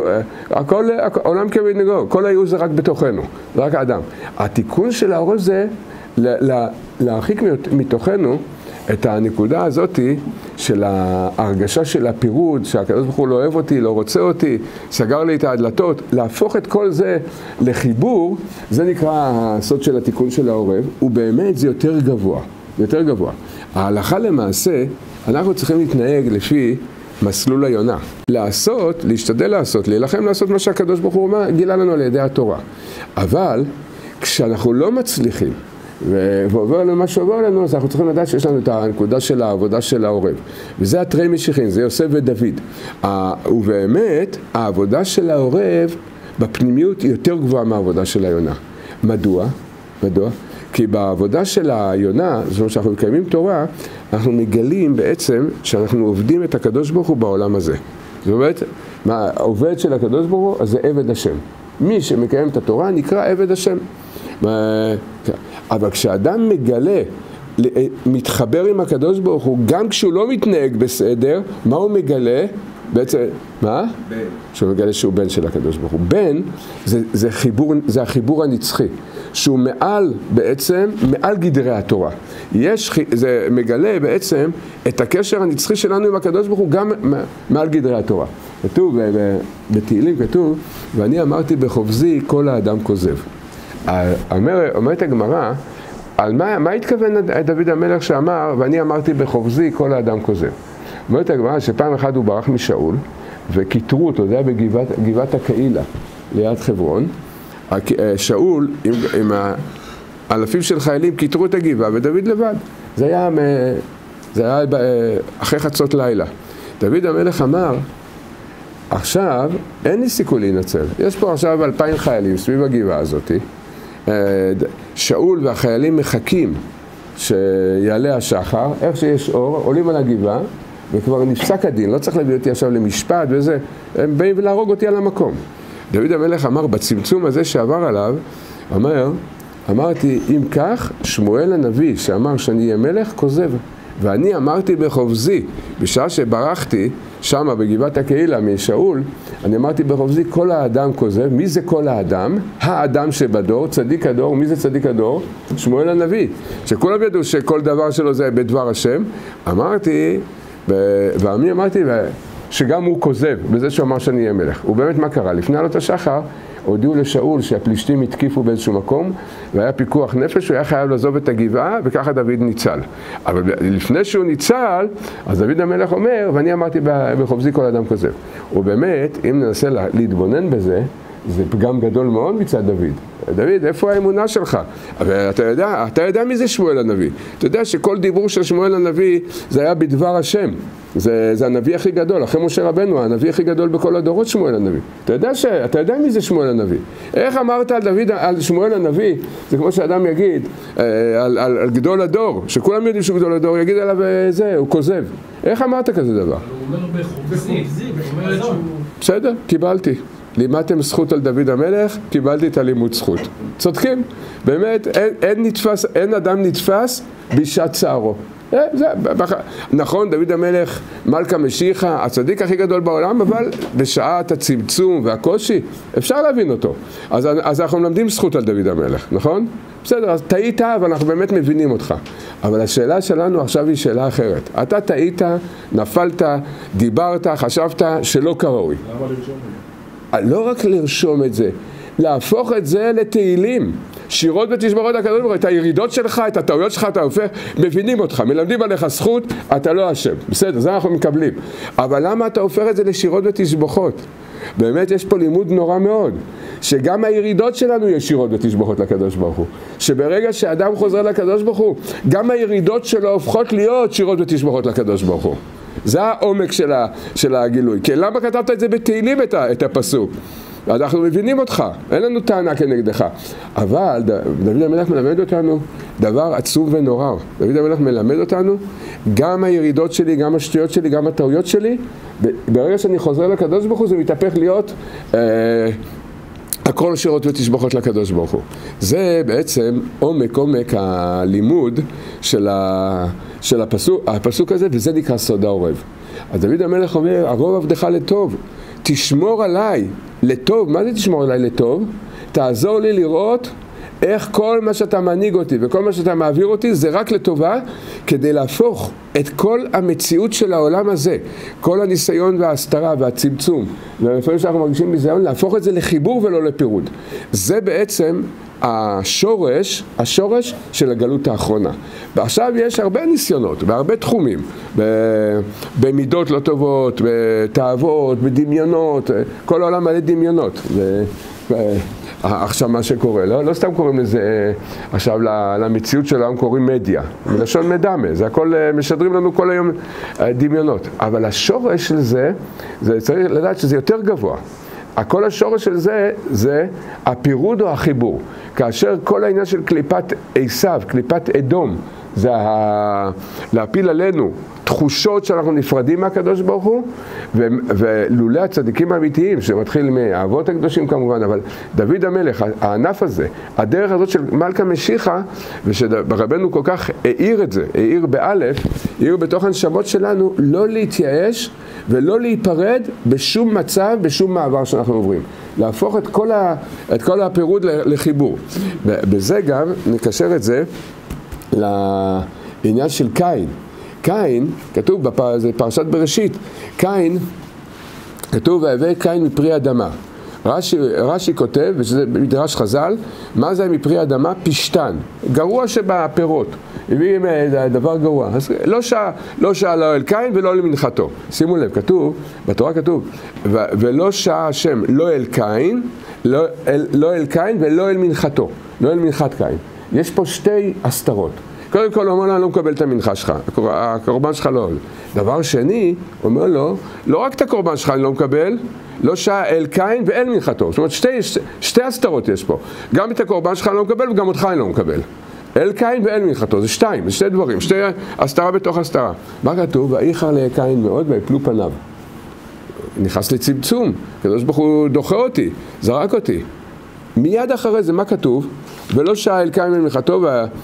העולם כמנהגו, כל הייאוש זה רק בתוכנו, זה רק האדם. התיקון של העורב זה להרחיק מתוכנו את הנקודה הזאת של ההרגשה של הפירוד, שהקדוש ברוך הוא לא אוהב אותי, לא רוצה אותי, סגר לי את הדלתות, להפוך את כל זה לחיבור, זה נקרא הסוד של התיקון של העורב, ובאמת זה יותר גבוה, יותר גבוה. ההלכה למעשה, אנחנו צריכים להתנהג לפי מסלול היונה. להשתדל לעשות, להילחם לעשות מה שהקדוש ברוך הוא גילה לנו על ידי התורה. אבל כשאנחנו לא מצליחים, ועובר לנו מה שעובר לנו, אז אנחנו צריכים לדעת שיש לנו את הנקודה של העבודה של העורב. וזה התרי משיחין, זה יוסף ודוד. ובאמת, העבודה של העורב בפנימיות היא יותר גבוהה מהעבודה של היונה. מדוע? כי בעבודה של היונה, זאת אומרת שאנחנו מקיימים תורה, אנחנו מגלים בעצם שאנחנו עובדים את הקדוש ברוך הוא בעולם הזה. זאת אומרת, העובד של הקדוש ברוך הוא, אז זה עבד השם. מי שמקיים את התורה נקרא עבד השם. אבל כשאדם מגלה, מתחבר עם הקדוש ברוך הוא, גם כשהוא לא מתנהג בסדר, מה הוא מגלה? בעצם, מה? בן. שהוא מגלה שהוא בן של הקדוש ברוך הוא. בן זה החיבור הנצחי, שהוא בעצם מעל גדרי התורה. זה מגלה בעצם את הקשר הנצחי שלנו עם הקדוש ברוך הוא גם מעל גדרי התורה. כתוב, בתהילים כתוב, ואני אמרתי בחובזי כל האדם כוזב. אומרת הגמרא, על מה התכוון דוד המלך שאמר, ואני אמרתי בחובזי כל האדם כוזב. אומרת הגמרא שפעם אחת הוא ברח משאול, וכיתרו אותו, זה היה בגבעת הקהילה, ליד חברון. שאול עם האלפים של חיילים כיתרו את הגבעה, ודוד לבד. זה היה אחרי חצות לילה. דוד המלך אמר, עכשיו אין לי סיכוי להינצל. יש פה עכשיו 2,000 חיילים סביב הגבעה הזאת. שאול והחיילים מחכים שיעלה השחר, איך שיש אור, עולים על הגבעה, וכבר נפסק הדין, לא צריך להביא אותי עכשיו למשפט וזה, הם באים להרוג אותי על המקום. דוד המלך אמר, בצמצום הזה שעבר עליו, אמרתי, אם כך, שמואל הנביא שאמר שאני אהיה מלך, כוזב. ואני אמרתי בחובזי, בשעה שברחתי שמה בגבעת הקהילה משאול, אני אמרתי בחובזי, כל האדם כוזב. מי זה כל האדם? האדם שבדור, צדיק הדור. מי זה צדיק הדור? שמואל הנביא. שכולם ידעו שכל דבר שלו זה בדבר השם. אמרתי, ואני אמרתי שגם הוא כוזב, בזה שהוא אמר שאני אהיה מלך. ובאמת מה קרה? לפני עלות השחר, הודיעו לשאול שהפלישתים התקיפו באיזשהו מקום, והיה פיקוח נפש, הוא היה חייב לעזוב את הגבעה, וככה דוד ניצל. אבל לפני שהוא ניצל, אז דוד המלך אומר, ואני אמרתי בחובזי כל אדם כוזב. ובאמת, אם ננסה להתבונן בזה, זה פגם גדול מאוד מצד דוד. דוד, איפה האמונה שלך? אבל אתה יודע מי זה שמואל הנביא. אתה יודע שכל דיבור של שמואל הנביא זה היה בדבר השם. זה הנביא הכי גדול, אחרי משה רבנו, הנביא הכי גדול בכל הדורות שמואל הנביא. אתה יודע מי זה שמואל הנביא. איך אמרת על שמואל הנביא? זה כמו שאדם יגיד על גדול הדור, שכולם יודעים שהוא גדול הדור, יגיד עליו הוא כוזב. איך אמרת כזה דבר? הוא אומר בחובזי, זאת אומרת שהוא... בסדר, קיבלתי. לימדתם זכות על דוד המלך, קיבלתי את הלימוד זכות. צודקים, באמת, אין אדם נתפס בשעת צערו. נכון, דוד המלך מלכה משיחה, הצדיק הכי גדול בעולם, אבל בשעת הצמצום והקושי אפשר להבין אותו. אז אנחנו מלמדים זכות על דוד המלך, נכון? בסדר, אז טעית, אבל אנחנו באמת מבינים אותך. אבל השאלה שלנו עכשיו היא שאלה אחרת. אתה טעית, נפלת, דיברת, חשבת שלא כראוי. למה לרשום את זה? לא רק לרשום את זה, להפוך את זה לתהילים. שירות ותשבחות הקדוש ברוך הוא, את הירידות שלך, את הטעויות שלך, אתה הופך, מבינים אותך, מלמדים עליך זכות, אתה לא אשם. בסדר, זה אנחנו מקבלים. אבל למה אתה הופך את זה לשירות ותשבחות? באמת יש פה לימוד נורא מאוד, שגם הירידות שלנו יש שירות ותשבחות לקדוש ברוך הוא. שברגע שאדם חוזר לקדוש ברוך הוא, גם הירידות שלו הופכות להיות שירות ותשבחות לקדוש ברוך הוא. זה העומק של הגילוי. כי למה כתבת את זה בתהילים את הפסוק? אנחנו מבינים אותך, אין לנו טענה כנגדך. אבל דוד המלך מלמד אותנו דבר עצום ונורא. דוד המלך מלמד אותנו גם הירידות שלי, גם השטויות שלי, גם הטעויות שלי. ברגע שאני חוזר לקדוש ברוך הוא זה מתהפך להיות הכל שירות ותשבחות לקדוש ברוך הוא. זה בעצם עומק הלימוד של הפסוק הזה, וזה נקרא סוד העורב. אז דוד המלך אומר, ערוב עבדך לטוב, תשמור עליי לטוב. מה זה תשמור עליי לטוב? תעזור לי לראות איך כל מה שאתה מנהיג אותי וכל מה שאתה מעביר אותי זה רק לטובה, כדי להפוך את כל המציאות של העולם הזה, כל הניסיון וההסתרה והצמצום, ולפעמים שאנחנו מרגישים ביזיון, להפוך את זה לחיבור ולא לפירוד. זה בעצם השורש של הגלות האחרונה. ועכשיו יש הרבה ניסיונות, בהרבה תחומים, במידות לא טובות, בתאוות, בדמיונות, כל העולם מלא דמיונות. עכשיו מה שקורה, לא סתם קוראים לזה, עכשיו למציאות של העולם קוראים מדיה, מלשון מדמה, זה הכל משדרים לנו כל היום דמיונות. אבל השורש של זה צריך לדעת שזה יותר גבוה. כל השורש של זה הפירוד או החיבור. כאשר כל העניין של קליפת עשיו, קליפת אדום, זה להפיל עלינו תחושות שאנחנו נפרדים מהקדוש ברוך הוא, ולולא הצדיקים האמיתיים, שמתחיל מהאבות הקדושים כמובן, אבל דוד המלך, הענף הזה, הדרך הזאת של מלכה משיחה, ושרבנו כל כך העיר את זה, העיר באלף, העיר בתוך הנשמות שלנו, לא להתייאש ולא להיפרד בשום מצב, בשום מעבר שאנחנו עוברים. להפוך את כל הפירוד לחיבור. ובזה גם נקשר את זה לעניין של קין. קין, כתוב בפרשת בראשית, קין, כתוב והבא קין מפרי אדמה. רש"י כותב, וזה מדרש חז"ל, מה זה מפרי אדמה? פשטן, גרוע שבפירות. הביא דבר גרוע. אז לא שעה לא אל קין ולא אל מנחתו. שימו לב, כתוב, בתורה כתוב, ולא שעה השם לא אל קין, לא אל קין ולא אל מנחתו, לא אל מנחת קין. יש פה שתי הסתרות. קודם כל הוא אומר לו, אני לא מקבל את המנחה שלך, הקורבן שלך לא עול. דבר שני, הוא אומר לו, לא רק את הקורבן שלך אני לא מקבל, לא שעה אל קין ואל מנחתו. זאת אומרת, שתי הסתרות יש פה. גם את הקורבן שלך אני לא מקבל וגם אותך אני לא מקבל. אל קין ואל מנחתו, זה שתיים, זה שתי דברים, שתי הסתרה בתוך הסתרה. מה כתוב? ואיחר לקין מאוד ויפלו פניו. נכנס לצמצום, הקדוש ברוך הוא דוחה אותי, זרק אותי. מיד אחרי זה, מה כתוב? ולא שעה אל קין ואל מנחתו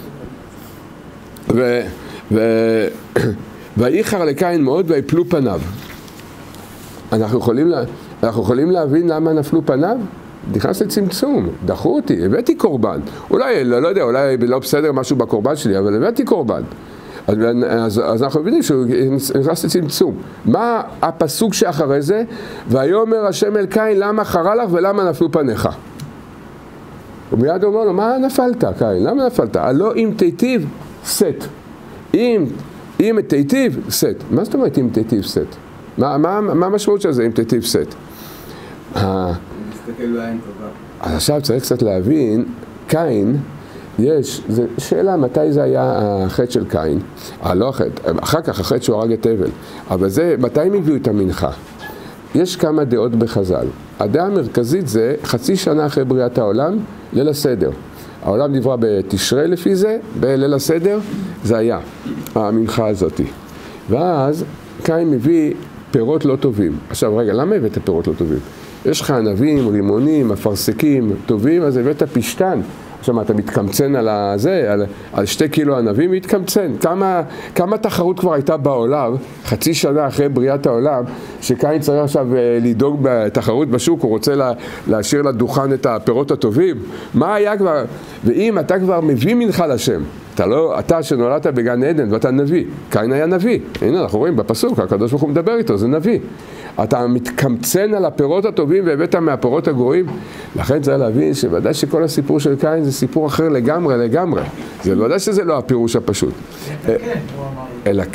ואיחר לקין מאוד ויפלו פניו. אנחנו יכולים להבין למה נפלו פניו? נכנס לצמצום, דחו אותי, הבאתי קורבן. אולי, לא יודע, אולי לא בסדר משהו בקורבן שלי, אבל הבאתי קורבן. אז אנחנו מבינים שהוא נכנס לצמצום. מה הפסוק שאחרי זה? ויאמר השם אל קין, למה חרה לך ולמה נפלו פניך? ומיד אומר לו, מה נפלת, קין? למה נפלת? הלא אם תיטיב, סט. אם תיטיב, סט. מה זאת אומרת אם תיטיב, סט? מה המשמעות של זה אם תיטיב, סט? מסתכל בעין טובה. אז עכשיו צריך קצת להבין, קין, זו שאלה מתי זה היה החטא של קין, לא החטא, אחר כך החטא שהוא הרג את הבל, אבל זה, מתי הם הביאו את המנחה? יש כמה דעות בחז"ל. הדעה המרכזית זה חצי שנה אחרי בריאת העולם, ליל הסדר. העולם נברא בתשרי לפי זה, בליל הסדר זה היה המנחה הזאת. ואז קין מביא פירות לא טובים. עכשיו רגע, למה הבאת פירות לא טובים? יש לך ענבים, רימונים, אפרסקים, טובים, אז הבאת פשטן. עכשיו אתה מתקמצן על הזה, על 2 קילו ענבים, מתקמצן. כמה תחרות כבר הייתה בעולם, חצי שנה אחרי בריאת העולם, שקין צריך עכשיו לדאוג בתחרות בשוק, הוא רוצה להשאיר לדוכן את הפירות הטובים. מה היה כבר? ואם אתה כבר מביא מנחה לשם, אתה שנולדת בגן עדן ואתה נביא, קין היה נביא. הנה אנחנו רואים בפסוק, הקדוש ברוך הוא מדבר איתו, זה נביא. אתה מתקמצן על הפירות הטובים והבאת מהפירות הגרועים. לכן צריך להבין שוודאי שכל הסיפור של קין זה סיפור אחר לגמרי. זה ודאי שזה לא הפירוש הפשוט. אלא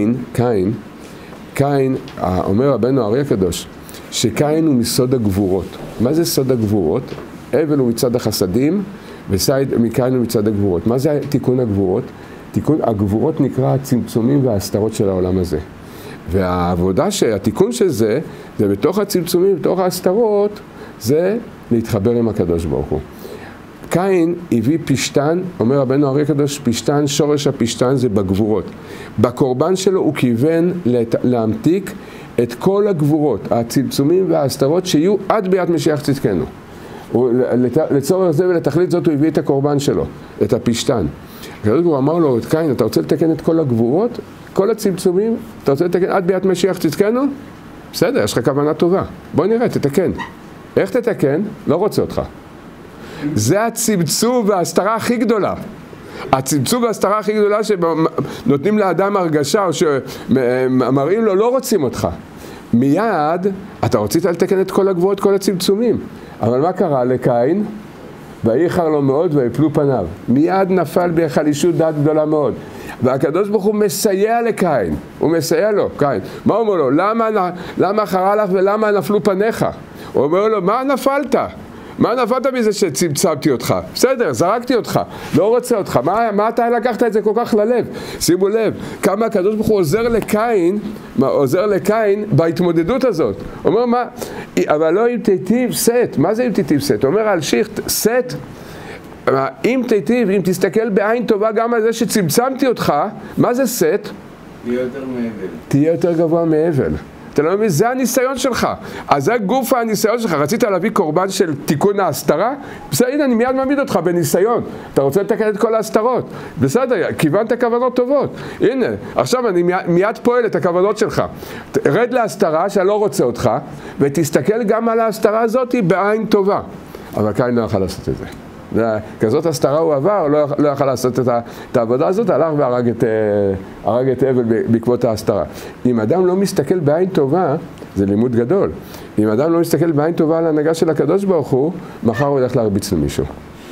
קין, אומר רבנו הארי הקדוש, שקין הוא מסוד הגבורות. מה זה סוד הגבורות? אבל הוא מצד החסדים, ומקין הוא מצד הגבורות. מה זה תיקון הגבורות? תיקון הגבורות נקרא הצמצומים וההסתרות של העולם הזה. והעבודה התיקון של זה בתוך הצמצומים, בתוך ההסתרות, זה להתחבר עם הקדוש ברוך הוא. קין הביא פשטן, אומר רבנו הארי הקדוש, פשטן, שורש הפשטן זה בגבורות. בקורבן שלו הוא כיוון להמתיק את כל הגבורות, הצמצומים וההסתרות שיהיו עד ביאת משיח צדקנו. לצורך זה ולתכלית זאת הוא הביא את הקורבן שלו, את הפשטן. הוא אמר לו, קין, אתה רוצה לתקן את כל הגבורות? כל הצמצומים, אתה רוצה לתקן עד ביאת משיח צדקנו? בסדר, יש לך כוונה טובה. בוא נראה, תתקן. איך תתקן? לא רוצה אותך. זה הצמצום וההסתרה הכי גדולה. הצמצום וההסתרה הכי גדולה שנותנים לאדם הרגשה או שמראים לו לא רוצים אותך. מיד אתה רצית לתקן את כל הגבורות, כל הצמצומים. אבל מה קרה לקין? ואיחר לו מאוד ויפלו פניו. מיד נפל בחלישות דעת גדולה מאוד. והקדוש ברוך הוא מסייע לקין, הוא מסייע לו, קין. מה הוא אומר לו? למה חרה לך ולמה נפלו פניך? הוא אומר לו, מה נפלת? מה נפלת מזה שצמצמתי אותך? בסדר, זרקתי אותך, לא רוצה אותך. מה אתה לקחת את זה כל כך ללב? שימו לב, כמה הקדוש ברוך הוא עוזר לקין בהתמודדות הזאת. הוא אומר, מה? אבל לא אם תיטיב סט. מה זה אם תיטיב סט? הוא אומר על שיחט, סט. אם תיטיב, אם תסתכל בעין טובה גם על זה שצמצמתי אותך, מה זה סט? תהיה יותר מאבל. תהיה יותר גבוה מאבל. אתה לא מבין, זה הניסיון שלך. אז זה גוף הניסיון שלך. רצית להביא קורבן של תיקון ההסתרה? בסדר, הנה, אני מיד מעמיד אותך בניסיון. אתה רוצה לתקן את כל ההסתרות. בסדר, כיוונת כוונות טובות. הנה, עכשיו אני מיד פועל את הכוונות שלך. רד להסתרה שאני לא רוצה אותך, ותסתכל גם על ההסתרה הזאת בעין טובה. אבל קין לא יכול לעשות את זה. כזאת הסתרה הוא עבר, לא יכל לעשות את העבודה הזאת, הלך והרג את אבל בעקבות ההסתרה. אם אדם לא מסתכל בעין טובה, זה לימוד גדול. אם אדם לא מסתכל בעין טובה על ההנהגה של הקדוש ברוך הוא, מחר הוא ילך להרביץ למישהו.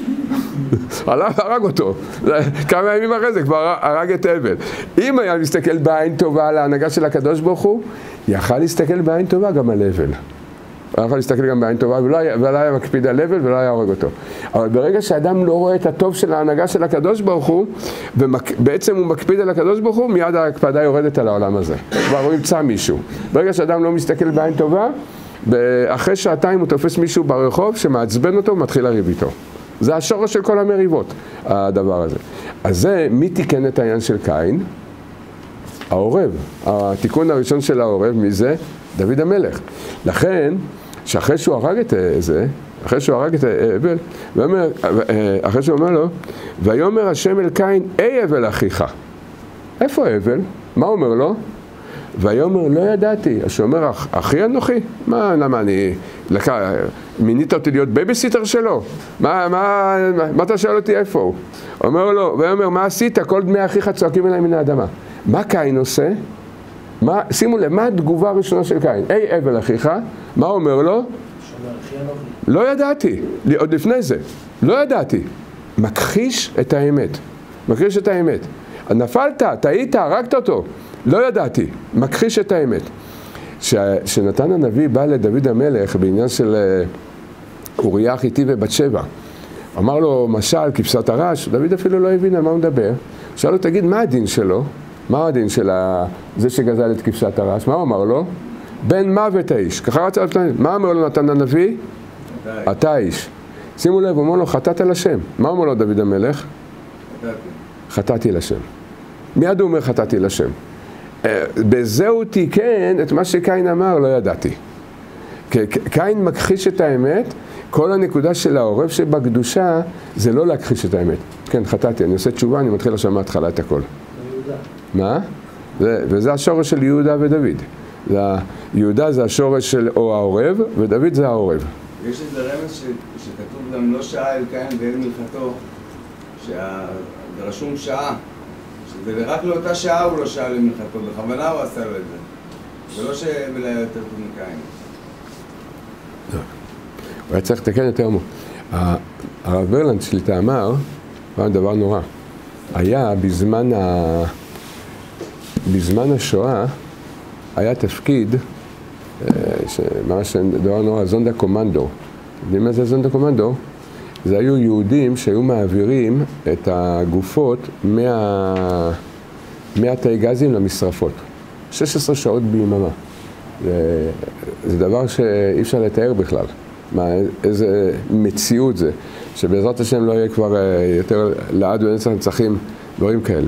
הלך והרג אותו. כמה ימים אחרי זה כבר הרג את אבל. אם היה מסתכל בעין טובה על ההנהגה של הקדוש ברוך הוא, יכל להסתכל בעין טובה גם על אבל. הוא יכול להסתכל גם בעין טובה, ולא היה מקפיד על לבל ולא היה הורג אותו. אבל ברגע שאדם לא רואה את הטוב של ההנהגה של הקדוש ברוך הוא, ובעצם הוא מקפיד על הקדוש ברוך הוא, מיד ההקפדה יורדת על העולם הזה. כבר הוא ימצא מישהו. ברגע שאדם לא מסתכל בעין טובה, אחרי שעתיים הוא תופס מישהו ברחוב שמעצבן אותו ומתחיל לריב איתו. זה השורש של כל המריבות, הדבר הזה. אז זה, מי תיקן את העניין של קין? העורב. התיקון הראשון של העורב, מי זה? דוד המלך. לכן, שאחרי שהוא הרג את זה, אחרי שהוא הרג את אבל, אחרי שהוא אומר לו, ויאמר השם אל קין, אי אבל אחיך. איפה אבל? מה אומר לו? ויאמר, לא ידעתי. אז הוא אומר, אחי אנוכי? למה אני... מינית אותי להיות בייביסיטר שלו? מה אתה שואל אותי איפה הוא? אומר לו, ויאמר, מה עשית? כל דמי אחיך צועקים אליי מן האדמה. מה קין עושה? שימו לב, מה התגובה הראשונה של קין? אי אבל אחיך, מה אומר לו? לא ידעתי, עוד לפני זה, לא ידעתי. מכחיש את האמת, מכחיש את האמת. נפלת, טעית, הרגת אותו, לא ידעתי, מכחיש את האמת. שנתן הנביא בא לדוד המלך בעניין של אוריה החיתי ובת שבע. אמר לו, משל, כבשת הרש, דוד אפילו לא הבין על מה הוא מדבר. שאל לו, תגיד, מה הדין שלו? מה הדין של זה שגזל את כבשת הרש? מה הוא אמר לו? בן מוות האיש. ככה רצה לפני. מה אמר לו נתן הנביא? אתה איש. שימו לב, הוא אומר לו, חטאת לשם. מה אומר לו דוד המלך? חטאתי לשם. מיד הוא אומר, חטאתי לשם. בזה הוא תיקן את מה שקין אמר, לא ידעתי. קין מכחיש את האמת, כל הנקודה של העורב שבקדושה זה לא להכחיש את האמת. כן, חטאתי, אני עושה תשובה, אני מתחיל עכשיו מההתחלה את הכל. מה? וזה השורש של יהודה ודוד. יהודה זה השורש של או העורב, ודוד זה העורב. יש איזה רמז שכתוב גם לא שעה אל קין ואל מלכתו, שרשום שעה, שזה רק לאותה שעה הוא לא שעה למלכתו, בכוונה הוא עשה לו את זה, ולא שבלה יותר טוב מקין. הוא היה צריך לתקן יותר עמוק. הרב ברלנד שליטה אמר, דבר נורא, היה בזמן השואה, היה תפקיד, ממש דבר נורא, זונדה קומנדו. יודעים מה זה זונדה קומנדו? זה היו יהודים שהיו מעבירים את הגופות מהתאי גזים למשרפות. 16 שעות ביממה. זה דבר שאי אפשר לתאר בכלל. איזה מציאות זה, שבעזרת השם לא יהיה כבר יותר לעד ונצח נצחים, דברים כאלה.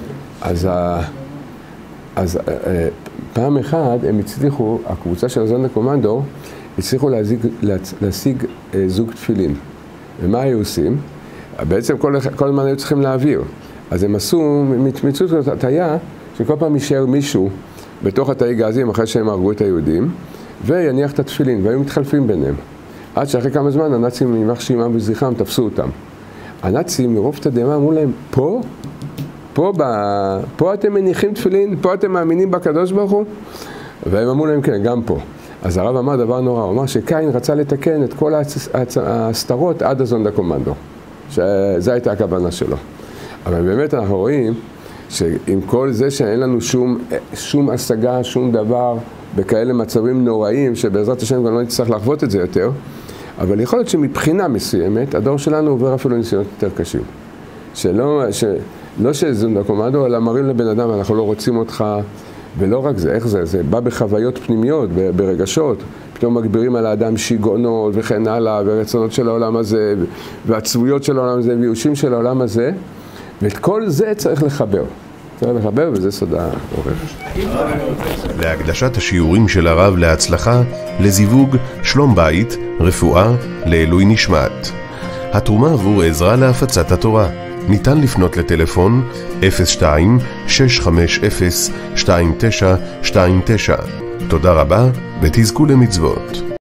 אז פעם אחת הם הצליחו, הקבוצה של זונדה קומנדו, הצליחו להשיג זוג תפילין. ומה היו עושים? בעצם כל הזמן היו צריכים להעביר. אז הם עשו מצמיצות כזאת הטעיה, שכל פעם יישאר מישהו בתוך התאי גזים אחרי שהם הרגו את היהודים, ויניח את התפילין, והיו מתחלפים ביניהם. עד שאחרי כמה זמן הנאצים, יימח שמם וזכרם, תפסו אותם. הנאצים מרוב תדהמה אמרו להם, פה אתם מניחים תפילין? פה אתם מאמינים בקדוש ברוך הוא? והם אמרו להם כן, גם פה. אז הרב אמר דבר נורא, הוא אמר שקין רצה לתקן את כל הסתרות עד הזונדה קומנדו. שזו הייתה הכוונה שלו. אבל באמת אנחנו רואים שעם כל זה שאין לנו שום השגה, שום דבר, בכאלה מצבים נוראים, שבעזרת השם גם לא נצטרך לחוות את זה יותר, אבל יכול להיות שמבחינה מסוימת, הדור שלנו עובר אפילו ניסיונות יותר קשים. לא שזונדה קומנדו, אלא מראים לבן אדם, אנחנו לא רוצים אותך, ולא רק זה, איך זה? זה בא בחוויות פנימיות, ברגשות, פתאום מגבירים על האדם שיגעונות וכן הלאה, ורצונות של העולם הזה, והצבויות של העולם הזה, ויושים של העולם הזה, ואת כל זה צריך לחבר. וזה סוד העורב. להקדשת השיעורים של הרב להצלחה, לזיווג, שלום בית, רפואה, לעילוי נשמת. התרומה עבור עזרה להפצת התורה. ניתן לפנות לטלפון 02-650-2929. תודה רבה ותזכו למצוות.